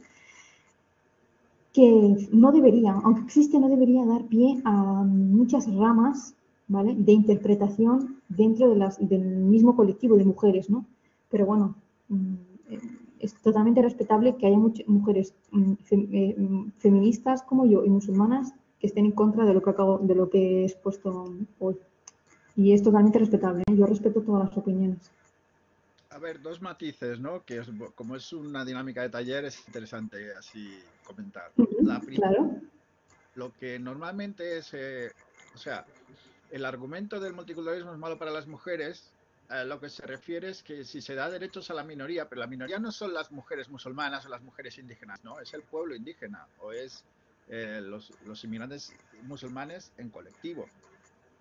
que no debería, aunque existe, no debería dar pie a muchas ramas, ¿vale?, de interpretación dentro de las, del mismo colectivo de mujeres, ¿no? Pero bueno, es totalmente respetable que haya muchas mujeres feministas como yo y musulmanas que estén en contra de lo que acabo, de lo que he expuesto hoy. Y es totalmente respetable, ¿eh? Yo respeto todas las opiniones. A ver, dos matices, ¿no? Que es, como es una dinámica de taller, es interesante así comentar. La primera, claro. Lo que normalmente es, eh, o sea, el argumento del multiculturalismo es malo para las mujeres, eh, lo que se refiere es que si se da derechos a la minoría, pero la minoría no son las mujeres musulmanas o las mujeres indígenas, no, es el pueblo indígena o es eh, los, los inmigrantes musulmanes en colectivo.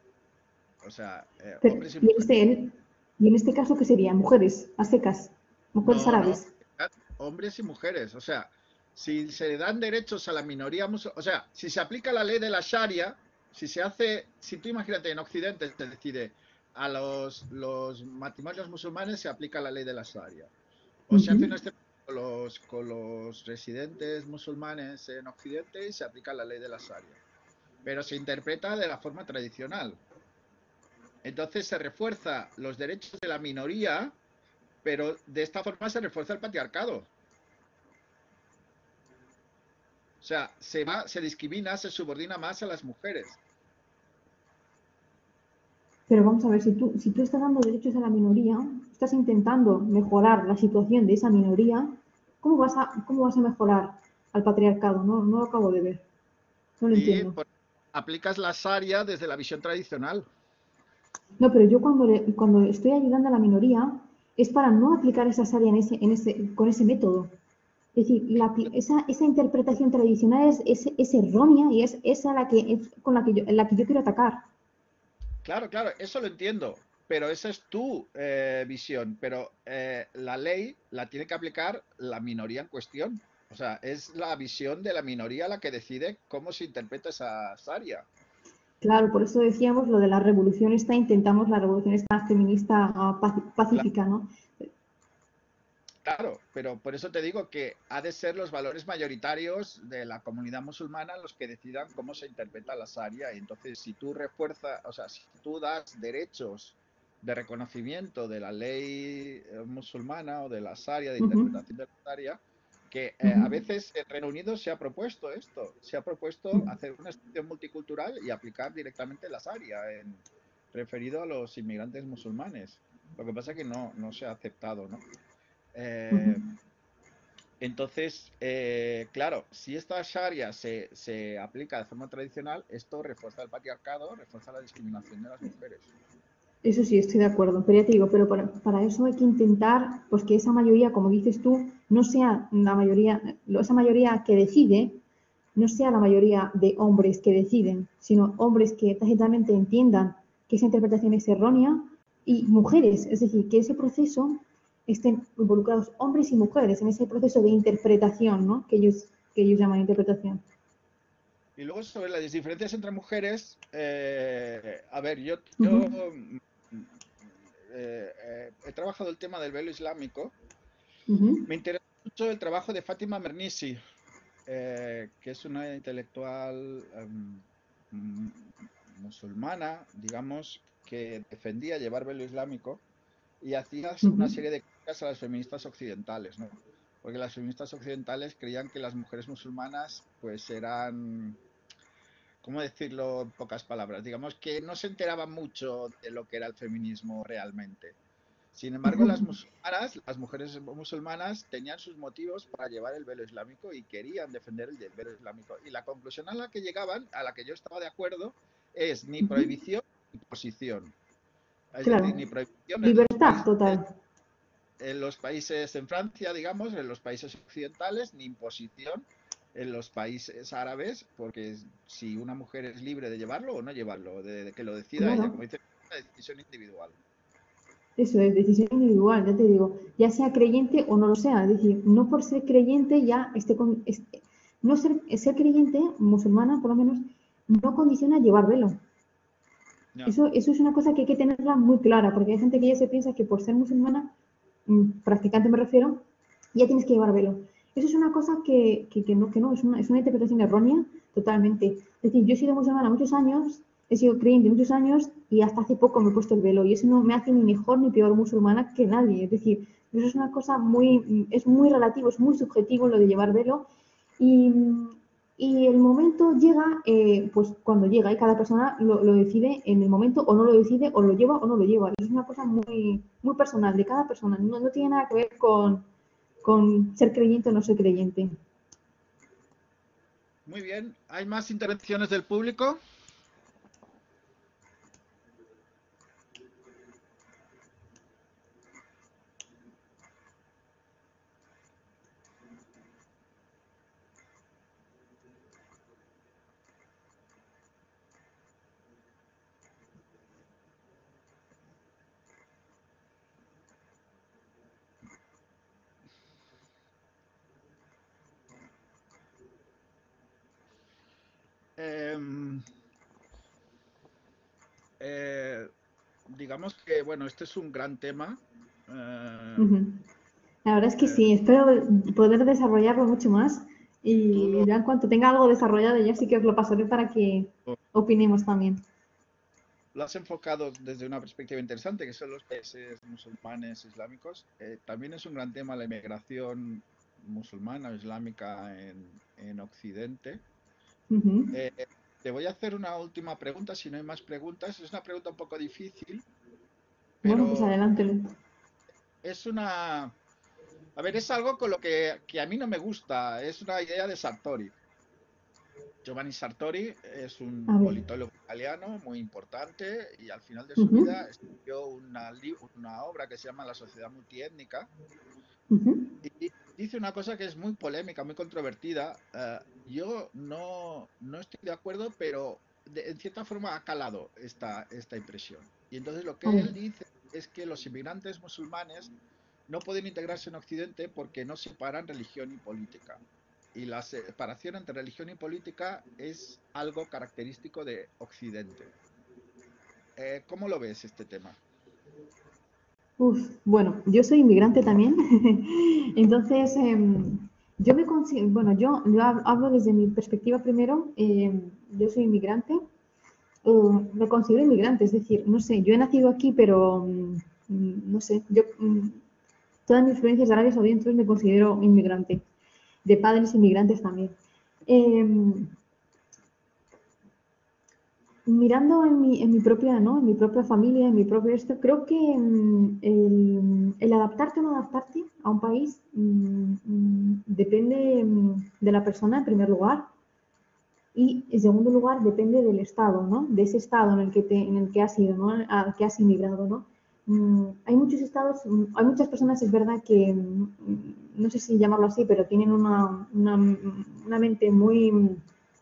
O sea, eh, pero, hombres y ¿y, en mujeres. este, ¿Y en este caso qué sería? ¿Mujeres a secas? mujeres No, no, árabes. hombres y mujeres. O sea, si se dan derechos a la minoría musulmana, o sea, si se aplica la ley de la Sharia, si se hace, si tú imagínate en Occidente se decide a los, los matrimonios musulmanes se aplica la ley de la Sharia. O se hace Ujú. una excepción con los, con los residentes musulmanes en Occidente y se aplica la ley de la Sharia. Pero se interpreta de la forma tradicional. Entonces se refuerza los derechos de la minoría, pero de esta forma se refuerza el patriarcado. O sea, se va, se discrimina, se subordina más a las mujeres. Pero vamos a ver, si tú, si tú estás dando derechos a la minoría, estás intentando mejorar la situación de esa minoría, ¿cómo vas a, cómo vas a mejorar al patriarcado? No, no lo acabo de ver. No lo Sí, entiendo. por- aplicas la Sharia desde la visión tradicional. No, pero yo cuando, le- cuando estoy ayudando a la minoría es para no aplicar esa área en ese, en ese, con ese método. Es decir, la apli- esa, esa interpretación tradicional es, es, es errónea y es esa la que, es con la que yo, la que yo quiero atacar. Claro, claro, eso lo entiendo, pero esa es tu eh, visión, pero eh, la ley la tiene que aplicar la minoría en cuestión. O sea, es la visión de la minoría la que decide cómo se interpreta esa Sharia. Claro, por eso decíamos lo de la revolución esta, intentamos la revolución esta feminista ah, paci- pacífica, ¿no? Claro, pero por eso te digo que ha de ser los valores mayoritarios de la comunidad musulmana los que decidan cómo se interpreta la Sharia. Y entonces, si tú refuerzas, o sea, si tú das derechos de reconocimiento de la ley eh, musulmana o de la Sharia, de Ujú, interpretación de la Sharia, que eh, ujú, a veces en Reino Unido se ha propuesto esto, se ha propuesto ujú. hacer una excepción multicultural y aplicar directamente la Sharia en, referido a los inmigrantes musulmanes. Lo que pasa es que no, no se ha aceptado, ¿no? Ujú. Eh, entonces, eh, claro, si esta Sharia se, se aplica de forma tradicional, esto refuerza el patriarcado, refuerza la discriminación de las mujeres. Eso sí, estoy de acuerdo, pero ya te digo, pero para, para eso hay que intentar pues que esa mayoría, como dices tú, no sea la mayoría, esa mayoría que decide, no sea la mayoría de hombres que deciden, sino hombres que tácitamente entiendan que esa interpretación es errónea y mujeres, es decir, que ese proceso estén involucrados hombres y mujeres en ese proceso de interpretación, ¿no? Que ellos, que ellos llaman interpretación. Y luego sobre las diferencias entre mujeres, eh, a ver, yo, yo Ujú, mm, eh, eh, he trabajado el tema del velo islámico. ujú, Me interesa mucho el trabajo de Fátima Mernissi, eh, que es una intelectual em, mm, musulmana, digamos, que defendía llevar velo islámico y hacía una ujú. serie de críticas a las feministas occidentales, ¿no? Porque las feministas occidentales creían que las mujeres musulmanas, pues eran, ¿cómo decirlo en pocas palabras? Digamos que no se enteraban mucho de lo que era el feminismo realmente. Sin embargo, las musulmanas, las mujeres musulmanas tenían sus motivos para llevar el velo islámico y querían defender el velo islámico. Y la conclusión a la que llegaban, a la que yo estaba de acuerdo, es ni Ujú. prohibición ni posición. Es decir, Claro, ni prohibición en los libertad países total. en los países, en Francia, digamos, en los países occidentales, ni imposición en los países árabes, porque si una mujer es libre de llevarlo o no llevarlo, de, de que lo decida ella, Claro, como dice, una decisión individual. eso es decisión individual, ya te digo, ya sea creyente o no lo sea. Es decir, no por ser creyente ya esté con, este, no ser, ser creyente, musulmana por lo menos, no condiciona llevar velo. No. Eso, eso es una cosa que hay que tenerla muy clara, porque hay gente que ya se piensa que por ser musulmana, mm, practicante me refiero, ya tienes que llevar velo. Eso es una cosa que, que, que no, que no, es una, es una interpretación errónea totalmente. Es decir, yo he sido musulmana muchos años, he sido creyente muchos años y hasta hace poco me he puesto el velo y eso no me hace ni mejor ni peor musulmana que nadie. Es decir, eso es una cosa muy, es muy relativo, es muy subjetivo lo de llevar velo y, y el momento llega, eh, pues cuando llega y cada persona lo, lo, decide en el momento o no lo decide o lo lleva o no lo lleva. Es una cosa muy, muy personal de cada persona, no, no tiene nada que ver con, con ser creyente o no ser creyente. Muy bien. ¿Hay más intervenciones del público? Eh, eh, digamos que, bueno, este es un gran tema. Eh, Ujú. La verdad es que eh, sí, espero poder desarrollarlo mucho más tú y lo, ya en cuanto tenga algo desarrollado ya sí que os lo pasaré para que opinemos también. lo has enfocado desde una perspectiva interesante, que son los países musulmanes islámicos. Eh, también es un gran tema la inmigración musulmana o islámica en, en Occidente. Ujú. Eh, te voy a hacer una última pregunta, si no hay más preguntas. Es una pregunta un poco difícil, Bueno, pues pero adelante. es una... A ver, es algo con lo que, que a mí no me gusta. Es una idea de Sartori. Giovanni Sartori es A un ver. politólogo italiano muy importante y al final de su Ujú, vida escribió una, una obra que se llama La sociedad multiétnica ujú. y dice una cosa que es muy polémica, muy controvertida. Uh, yo no, no estoy de acuerdo, pero de, en cierta forma ha calado esta, esta impresión. Y entonces lo A que ver. él dice es que los inmigrantes musulmanes no pueden integrarse en Occidente porque no separan religión y política. Y la separación entre religión y política es algo característico de Occidente. Eh, ¿Cómo lo ves este tema? Uf, bueno, yo soy inmigrante también, entonces em, yo me considero, bueno, yo, yo hablo desde mi perspectiva primero, em, yo soy inmigrante, eh, me considero inmigrante, es decir, no sé, yo he nacido aquí, pero mm, no sé, yo mm, todas mis influencias de Arabia Saudí, entonces me considero inmigrante, de padres inmigrantes también. Em, Mirando en mi, en mi propia, ¿no? En mi propia familia, en mi propio esto, creo que mm, el, el adaptarte o no adaptarte a un país mm, mm, depende mm, de la persona en primer lugar y en segundo lugar depende del estado, ¿no? De ese estado en el que, te, en el que has ido, ¿no? Al que has inmigrado, ¿no? Mm, hay muchos estados, mm, hay muchas personas, es verdad que, mm, no sé si llamarlo así, pero tienen una, una, una mente muy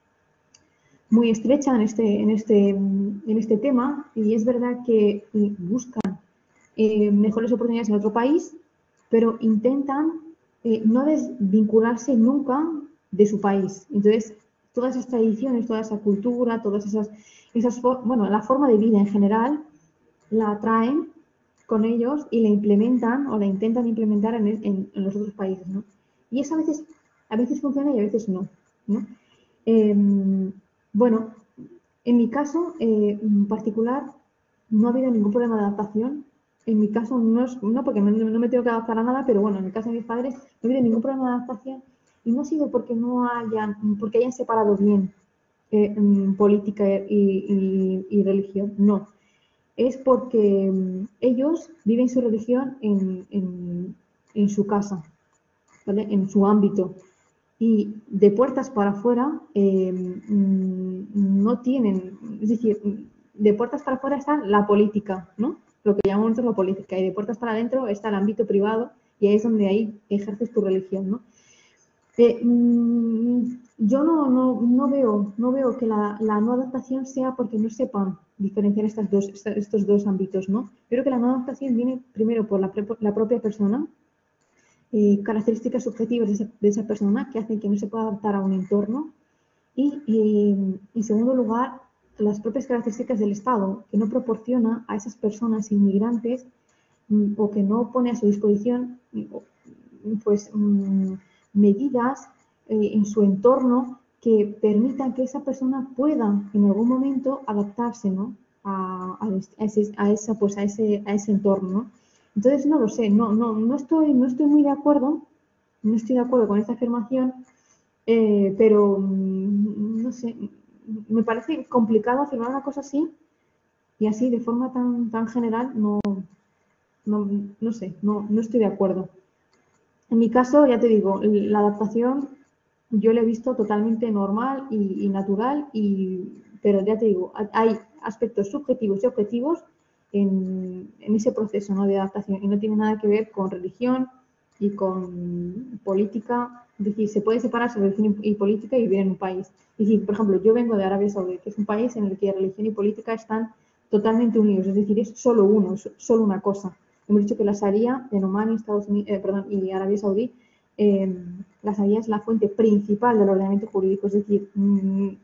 muy estrecha en este, en este, en este tema y es verdad que buscan eh, mejores oportunidades en otro país, pero intentan eh, no desvincularse nunca de su país. Entonces, todas esas tradiciones, toda esa cultura, todas esas, esas bueno, la forma de vida en general, la traen con ellos y la implementan o la intentan implementar en, en, en los otros países, ¿no? Y eso a veces, a veces funciona y a veces no, ¿no? Eh, bueno, en mi caso eh, en particular no ha habido ningún problema de adaptación. En mi caso no, es, no porque no, no me tengo que adaptar a nada, pero bueno, en el caso de mis padres no ha habido ningún problema de adaptación y no ha sido porque no hayan, porque hayan separado bien eh, política y, y, y religión, no. Es porque um, ellos viven su religión en, en, en su casa, ¿vale? En su ámbito y de puertas para afuera eh, no tienen, es decir, de puertas para afuera está la política, ¿no? Lo que llamamos nosotros la política, y de puertas para adentro está el ámbito privado y ahí es donde ahí ejerces tu religión, ¿no? Eh, yo no, no, no, veo, no veo que la, la no adaptación sea porque no sepan diferenciar estas dos, estos dos ámbitos, ¿no? Yo creo que la no adaptación viene primero por la, la propia persona, eh, características subjetivas de esa, de esa, persona que hacen que no se pueda adaptar a un entorno y, eh, en segundo lugar, las propias características del Estado, que no proporciona a esas personas inmigrantes mm, o que no pone a su disposición pues, mm, medidas eh, en su entorno que permitan que esa persona pueda en algún momento adaptarse, ¿no? a, a, ese, a, esa, pues, a, ese, a ese entorno, ¿no? Entonces, no lo sé, no, no, no, estoy, no estoy muy de acuerdo, no estoy de acuerdo con esta afirmación, eh, pero no sé, me parece complicado afirmar una cosa así y así de forma tan, tan general, no, no, no sé, no, no estoy de acuerdo. En mi caso, ya te digo, la adaptación yo la he visto totalmente normal y, y natural, y, pero ya te digo, hay aspectos subjetivos y objetivos en, en ese proceso, ¿no? De adaptación y no tiene nada que ver con religión y con política. Es decir, se puede separar religión y política y vivir en un país. Es decir, por ejemplo, yo vengo de Arabia Saudí, que es un país en el que religión y política están totalmente unidos, es decir, es solo uno, es solo una cosa. Hemos dicho que la Sharia en Omán y, Estados Unidos, eh, perdón, y Arabia Saudí, eh, la Sharia es la fuente principal del ordenamiento jurídico, es decir, mmm,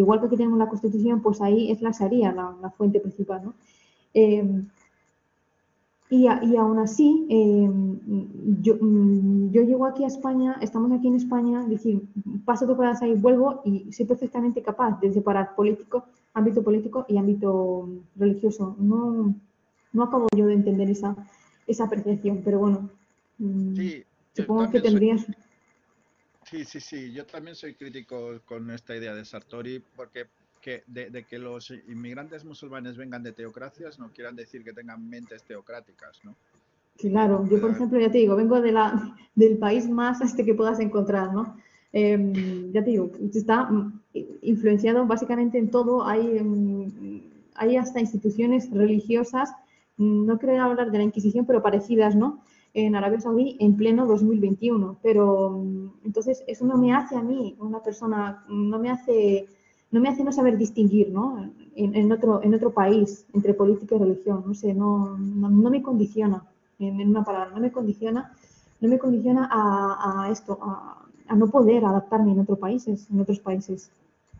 igual que aquí tenemos la Constitución, pues ahí es la Sharia la, la fuente principal, ¿no? Eh, y, a, y aún así, eh, yo, yo llego aquí a España, estamos aquí en España, decir, paso temporadas ahí, vuelvo y soy perfectamente capaz de separar político, ámbito político y ámbito religioso. No, no acabo yo de entender esa, esa percepción, pero bueno, Sí, yo supongo que también soy, tendrías... sí, sí, sí, yo también soy crítico con esta idea de Sartori, porque que de, de que los inmigrantes musulmanes vengan de teocracias no quieran decir que tengan mentes teocráticas, ¿no? Y que no Claro, yo por puedan... ejemplo, ya te digo, vengo de la, del país más este que puedas encontrar, ¿no? Eh, ya te digo, está mm, influenciado básicamente en todo, hay, mm, hay hasta instituciones religiosas, mm, no quiero hablar de la Inquisición, pero parecidas, ¿no? En Arabia Saudí en pleno dos mil veintiuno, pero mm, entonces eso no me hace a mí, una persona, no me hace, no me hace no saber distinguir, ¿no? En, en otro, en otro país, entre política y religión, no sé, no, no, no me condiciona. En, en una palabra, no me condiciona, no me condiciona a, a esto, a, a, no poder adaptarme en otros países, en otros países.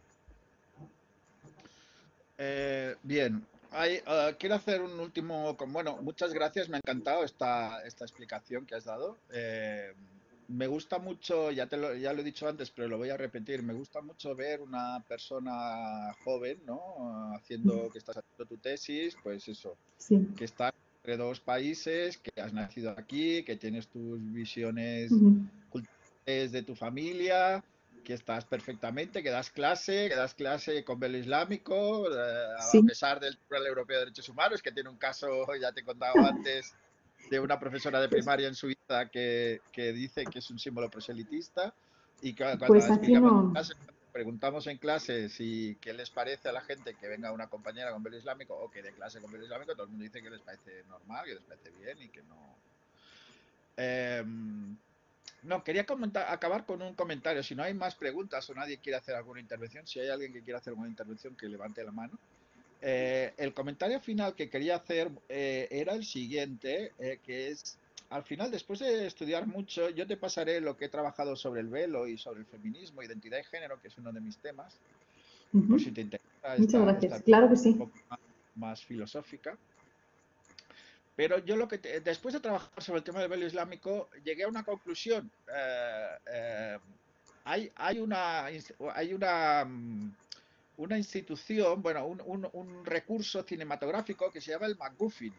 Eh, bien, Hay, uh, quiero hacer un último, bueno, muchas gracias, me ha encantado esta, esta explicación que has dado. Eh, me gusta mucho, ya, te lo, ya lo he dicho antes, pero lo voy a repetir, me gusta mucho ver una persona joven, ¿no? Haciendo, que estás haciendo tu tesis, pues eso, Sí. que está entre dos países, que has nacido aquí, que tienes tus visiones Uh-huh. culturales de tu familia, que estás perfectamente, que das clase, que das clase con velo islámico, eh, a Sí. pesar del Tribunal Europeo de Derechos Humanos, que tiene un caso, ya te he contado antes, de una profesora de Pues, primaria en Suiza que, que dice que es un símbolo proselitista, y que cuando pues aquí explicamos en no. clase, preguntamos en clase si qué les parece a la gente que venga una compañera con velo islámico o que dé clase con velo islámico, todo el mundo dice que les parece normal, que les parece bien y que no... Eh, no, quería comentar, acabar con un comentario. Si no hay más preguntas o nadie quiere hacer alguna intervención, si hay alguien que quiera hacer alguna intervención, que levante la mano. Eh, el comentario final que quería hacer eh, era el siguiente, eh, que es, al final, después de estudiar mucho, yo te pasaré lo que he trabajado sobre el velo y sobre el feminismo, identidad y género, que es uno de mis temas, por Uh-huh. si te interesa Muchas esta, gracias. esta Claro que un sí. poco más, más filosófica. Pero yo lo que te, después de trabajar sobre el tema del velo islámico, llegué a una conclusión. Eh, eh, hay, hay una, hay una, una institución, bueno, un, un, un recurso cinematográfico que se llama el MacGuffin.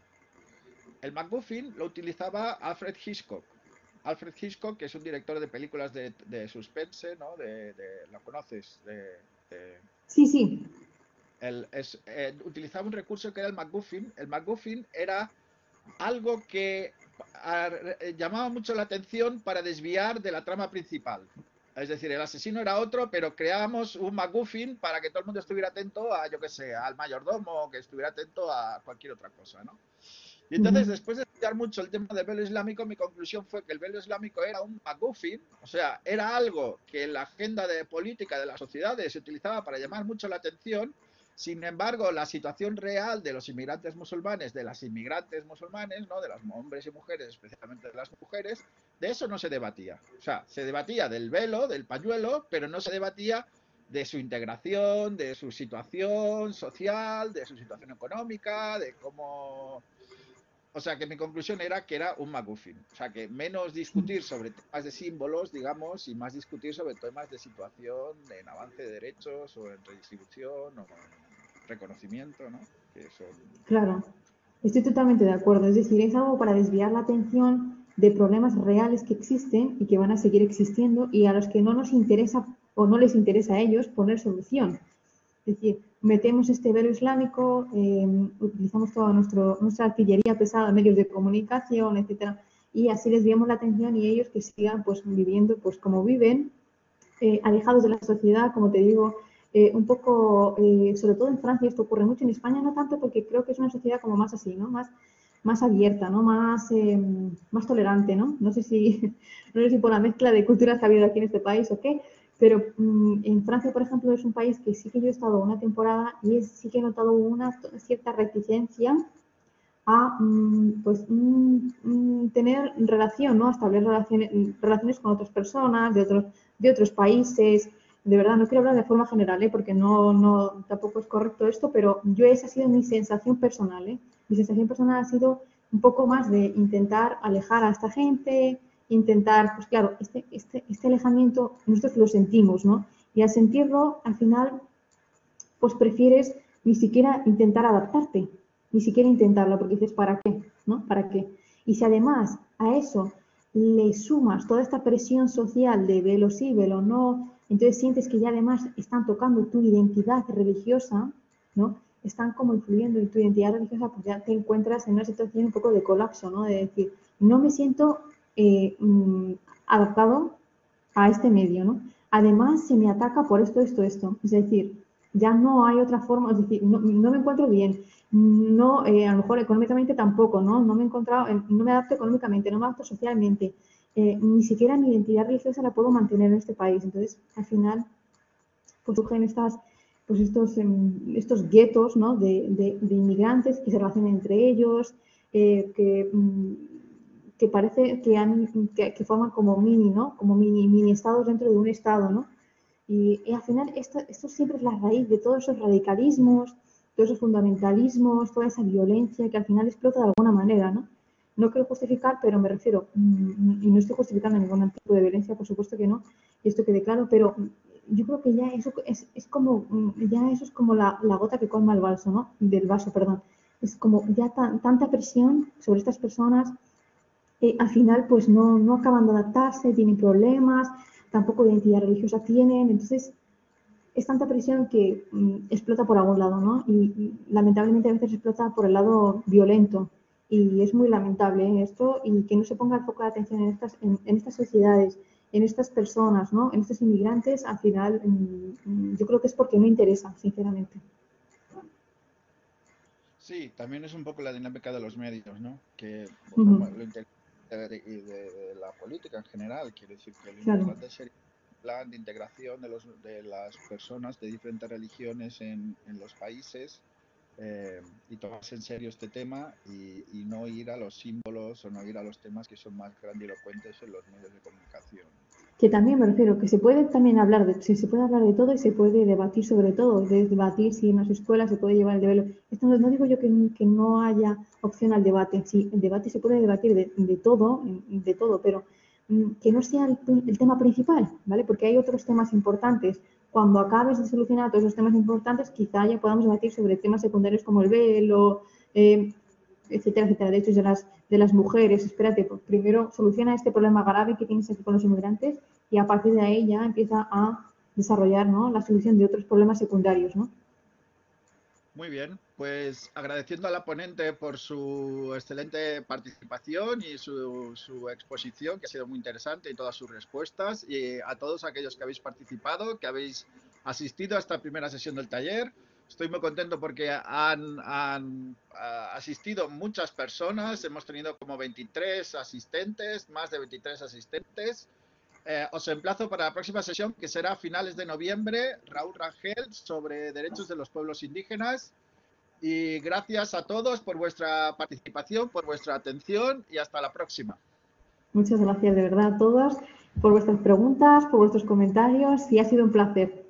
El MacGuffin lo utilizaba Alfred Hitchcock. Alfred Hitchcock, que es un director de películas de, de suspense, ¿no? De, de, ¿lo conoces? De, de, Sí, sí. el, es, eh, utilizaba un recurso que era el MacGuffin. El MacGuffin era algo que a, llamaba mucho la atención para desviar de la trama principal. Es decir, el asesino era otro, pero creábamos un MacGuffin para que todo el mundo estuviera atento a, yo qué sé, al mayordomo, que estuviera atento a cualquier otra cosa, ¿no? Y entonces, Uh-huh. después de estudiar mucho el tema del velo islámico, mi conclusión fue que el velo islámico era un MacGuffin, o sea, era algo que en la agenda de política de las sociedades se utilizaba para llamar mucho la atención. Sin embargo, la situación real de los inmigrantes musulmanes, de las inmigrantes musulmanes, ¿no? De los hombres y mujeres, especialmente de las mujeres, de eso no se debatía. O sea, se debatía del velo, del pañuelo, pero no se debatía de su integración, de su situación social, de su situación económica, de cómo... O sea, que mi conclusión era que era un MacGuffin. O sea, que menos discutir sobre temas de símbolos, digamos, y más discutir sobre temas de situación, en avance de derechos, o en redistribución, o en reconocimiento, ¿no? Que son... Claro. Estoy totalmente de acuerdo. Es decir, es algo para desviar la atención de problemas reales que existen y que van a seguir existiendo y a los que no nos interesa o no les interesa a ellos poner solución. Es decir, metemos este velo islámico, eh, utilizamos toda nuestro, nuestra artillería pesada, medios de comunicación, etcétera, y así desviamos la atención y ellos que sigan pues viviendo pues como viven, eh, alejados de la sociedad, como te digo, eh, un poco, eh, sobre todo en Francia, esto ocurre mucho, en España no tanto porque creo que es una sociedad como más así, ¿no? Más, más abierta, ¿no? Más, eh, más tolerante, ¿no? No sé si, no sé si por la mezcla de culturas que ha habido aquí en este país o qué, pero mmm, en Francia, por ejemplo, es un país que sí que yo he estado una temporada y es, sí que he notado una cierta reticencia a mmm, pues, mmm, tener relación, ¿no? A establecer relaciones, relaciones con otras personas de otros, de otros países. de verdad, no quiero hablar de forma general, ¿eh? Porque no, no, tampoco es correcto esto, pero yo esa ha sido mi sensación personal, ¿eh? Mi sensación personal ha sido un poco más de intentar alejar a esta gente, intentar, pues claro, este, este, este alejamiento nosotros lo sentimos, ¿no? Y al sentirlo, al final, pues prefieres ni siquiera intentar adaptarte, ni siquiera intentarlo, porque dices, ¿para qué? ¿No? ¿Para qué? Y si además a eso le sumas toda esta presión social de velo sí, velo no, entonces sientes que ya además están tocando tu identidad religiosa, ¿no? Están como influyendo en tu identidad religiosa, pues ya te encuentras en una situación un poco de colapso, ¿no? De decir, no me siento eh, mm, adaptado a este medio, ¿no? Además, se me ataca por esto, esto, esto. Es decir, ya no hay otra forma, es decir, no, no me encuentro bien, no, eh, a lo mejor económicamente tampoco, ¿no? No me he encontrado, no me adapto económicamente, no me adapto socialmente, eh, ni siquiera mi identidad religiosa la puedo mantener en este país. Entonces, al final, pues surgen estas, pues estos, em, estos guetos, ¿no? de, de, de inmigrantes que se relacionan entre ellos, eh, que, mm, que parece que, han, que, que forman como mini, ¿no? Como mini, mini estados dentro de un estado, ¿no? Y, y al final esto, esto siempre es la raíz de todos esos radicalismos, todos esos fundamentalismos, toda esa violencia que al final explota de alguna manera, ¿no? No quiero justificar, pero me refiero, y no estoy justificando ningún tipo de violencia, por supuesto que no, y esto quede claro, pero yo creo que ya eso es, es como, ya eso es como la, la gota que colma el vaso, ¿no? Del vaso, perdón. Es como ya tan, tanta presión sobre estas personas, eh, al final pues no, no acaban de adaptarse, tienen problemas, tampoco identidad religiosa tienen, entonces es tanta presión que mm, explota por algún lado, ¿no? Y, y lamentablemente a veces explota por el lado violento y es muy lamentable, ¿eh? Esto, y que no se ponga el foco de atención en estas, en, en estas sociedades, en estas personas, ¿no? En estos inmigrantes, al final mm, yo creo que es porque no interesa, sinceramente. Sí, también es un poco la dinámica de los medios, ¿no? Que Uh como -huh. lo inter- de, de, de la política en general, quiere decir que lo Claro. importante sería un plan de integración de, los, de las personas de diferentes religiones en, en los países, eh, y tomarse en serio este tema y, y no ir a los símbolos o no ir a los temas que son más grandilocuentes en los medios de comunicación. Que también me refiero, que se puede también hablar de, si se puede hablar de todo y se puede debatir sobre todo, de debatir si en las escuelas se puede llevar el debate. Esto no, no digo yo que, que no haya opción al debate, sí, el debate se puede debatir de, de todo, de todo, pero mm, que no sea el, el tema principal, ¿vale? Porque hay otros temas importantes. Cuando acabes de solucionar todos esos temas importantes, quizá ya podamos debatir sobre temas secundarios como el velo, eh, etcétera, etcétera, derechos de las, de las mujeres. Espérate, pues primero soluciona este problema grave que tienes aquí con los inmigrantes y a partir de ahí ya empieza a desarrollar, ¿no?, la solución de otros problemas secundarios, ¿no? Muy bien, pues agradeciendo a la ponente por su excelente participación y su, su exposición, que ha sido muy interesante, y todas sus respuestas, y a todos aquellos que habéis participado, que habéis asistido a esta primera sesión del taller. Estoy muy contento porque han, han uh, asistido muchas personas, hemos tenido como veintitrés asistentes, más de veintitrés asistentes. Eh, os emplazo para la próxima sesión, que será a finales de noviembre, Raúl Rangel, sobre derechos de los pueblos indígenas. Y gracias a todos por vuestra participación, por vuestra atención, y hasta la próxima. Muchas gracias de verdad a todos por vuestras preguntas, por vuestros comentarios, y ha sido un placer.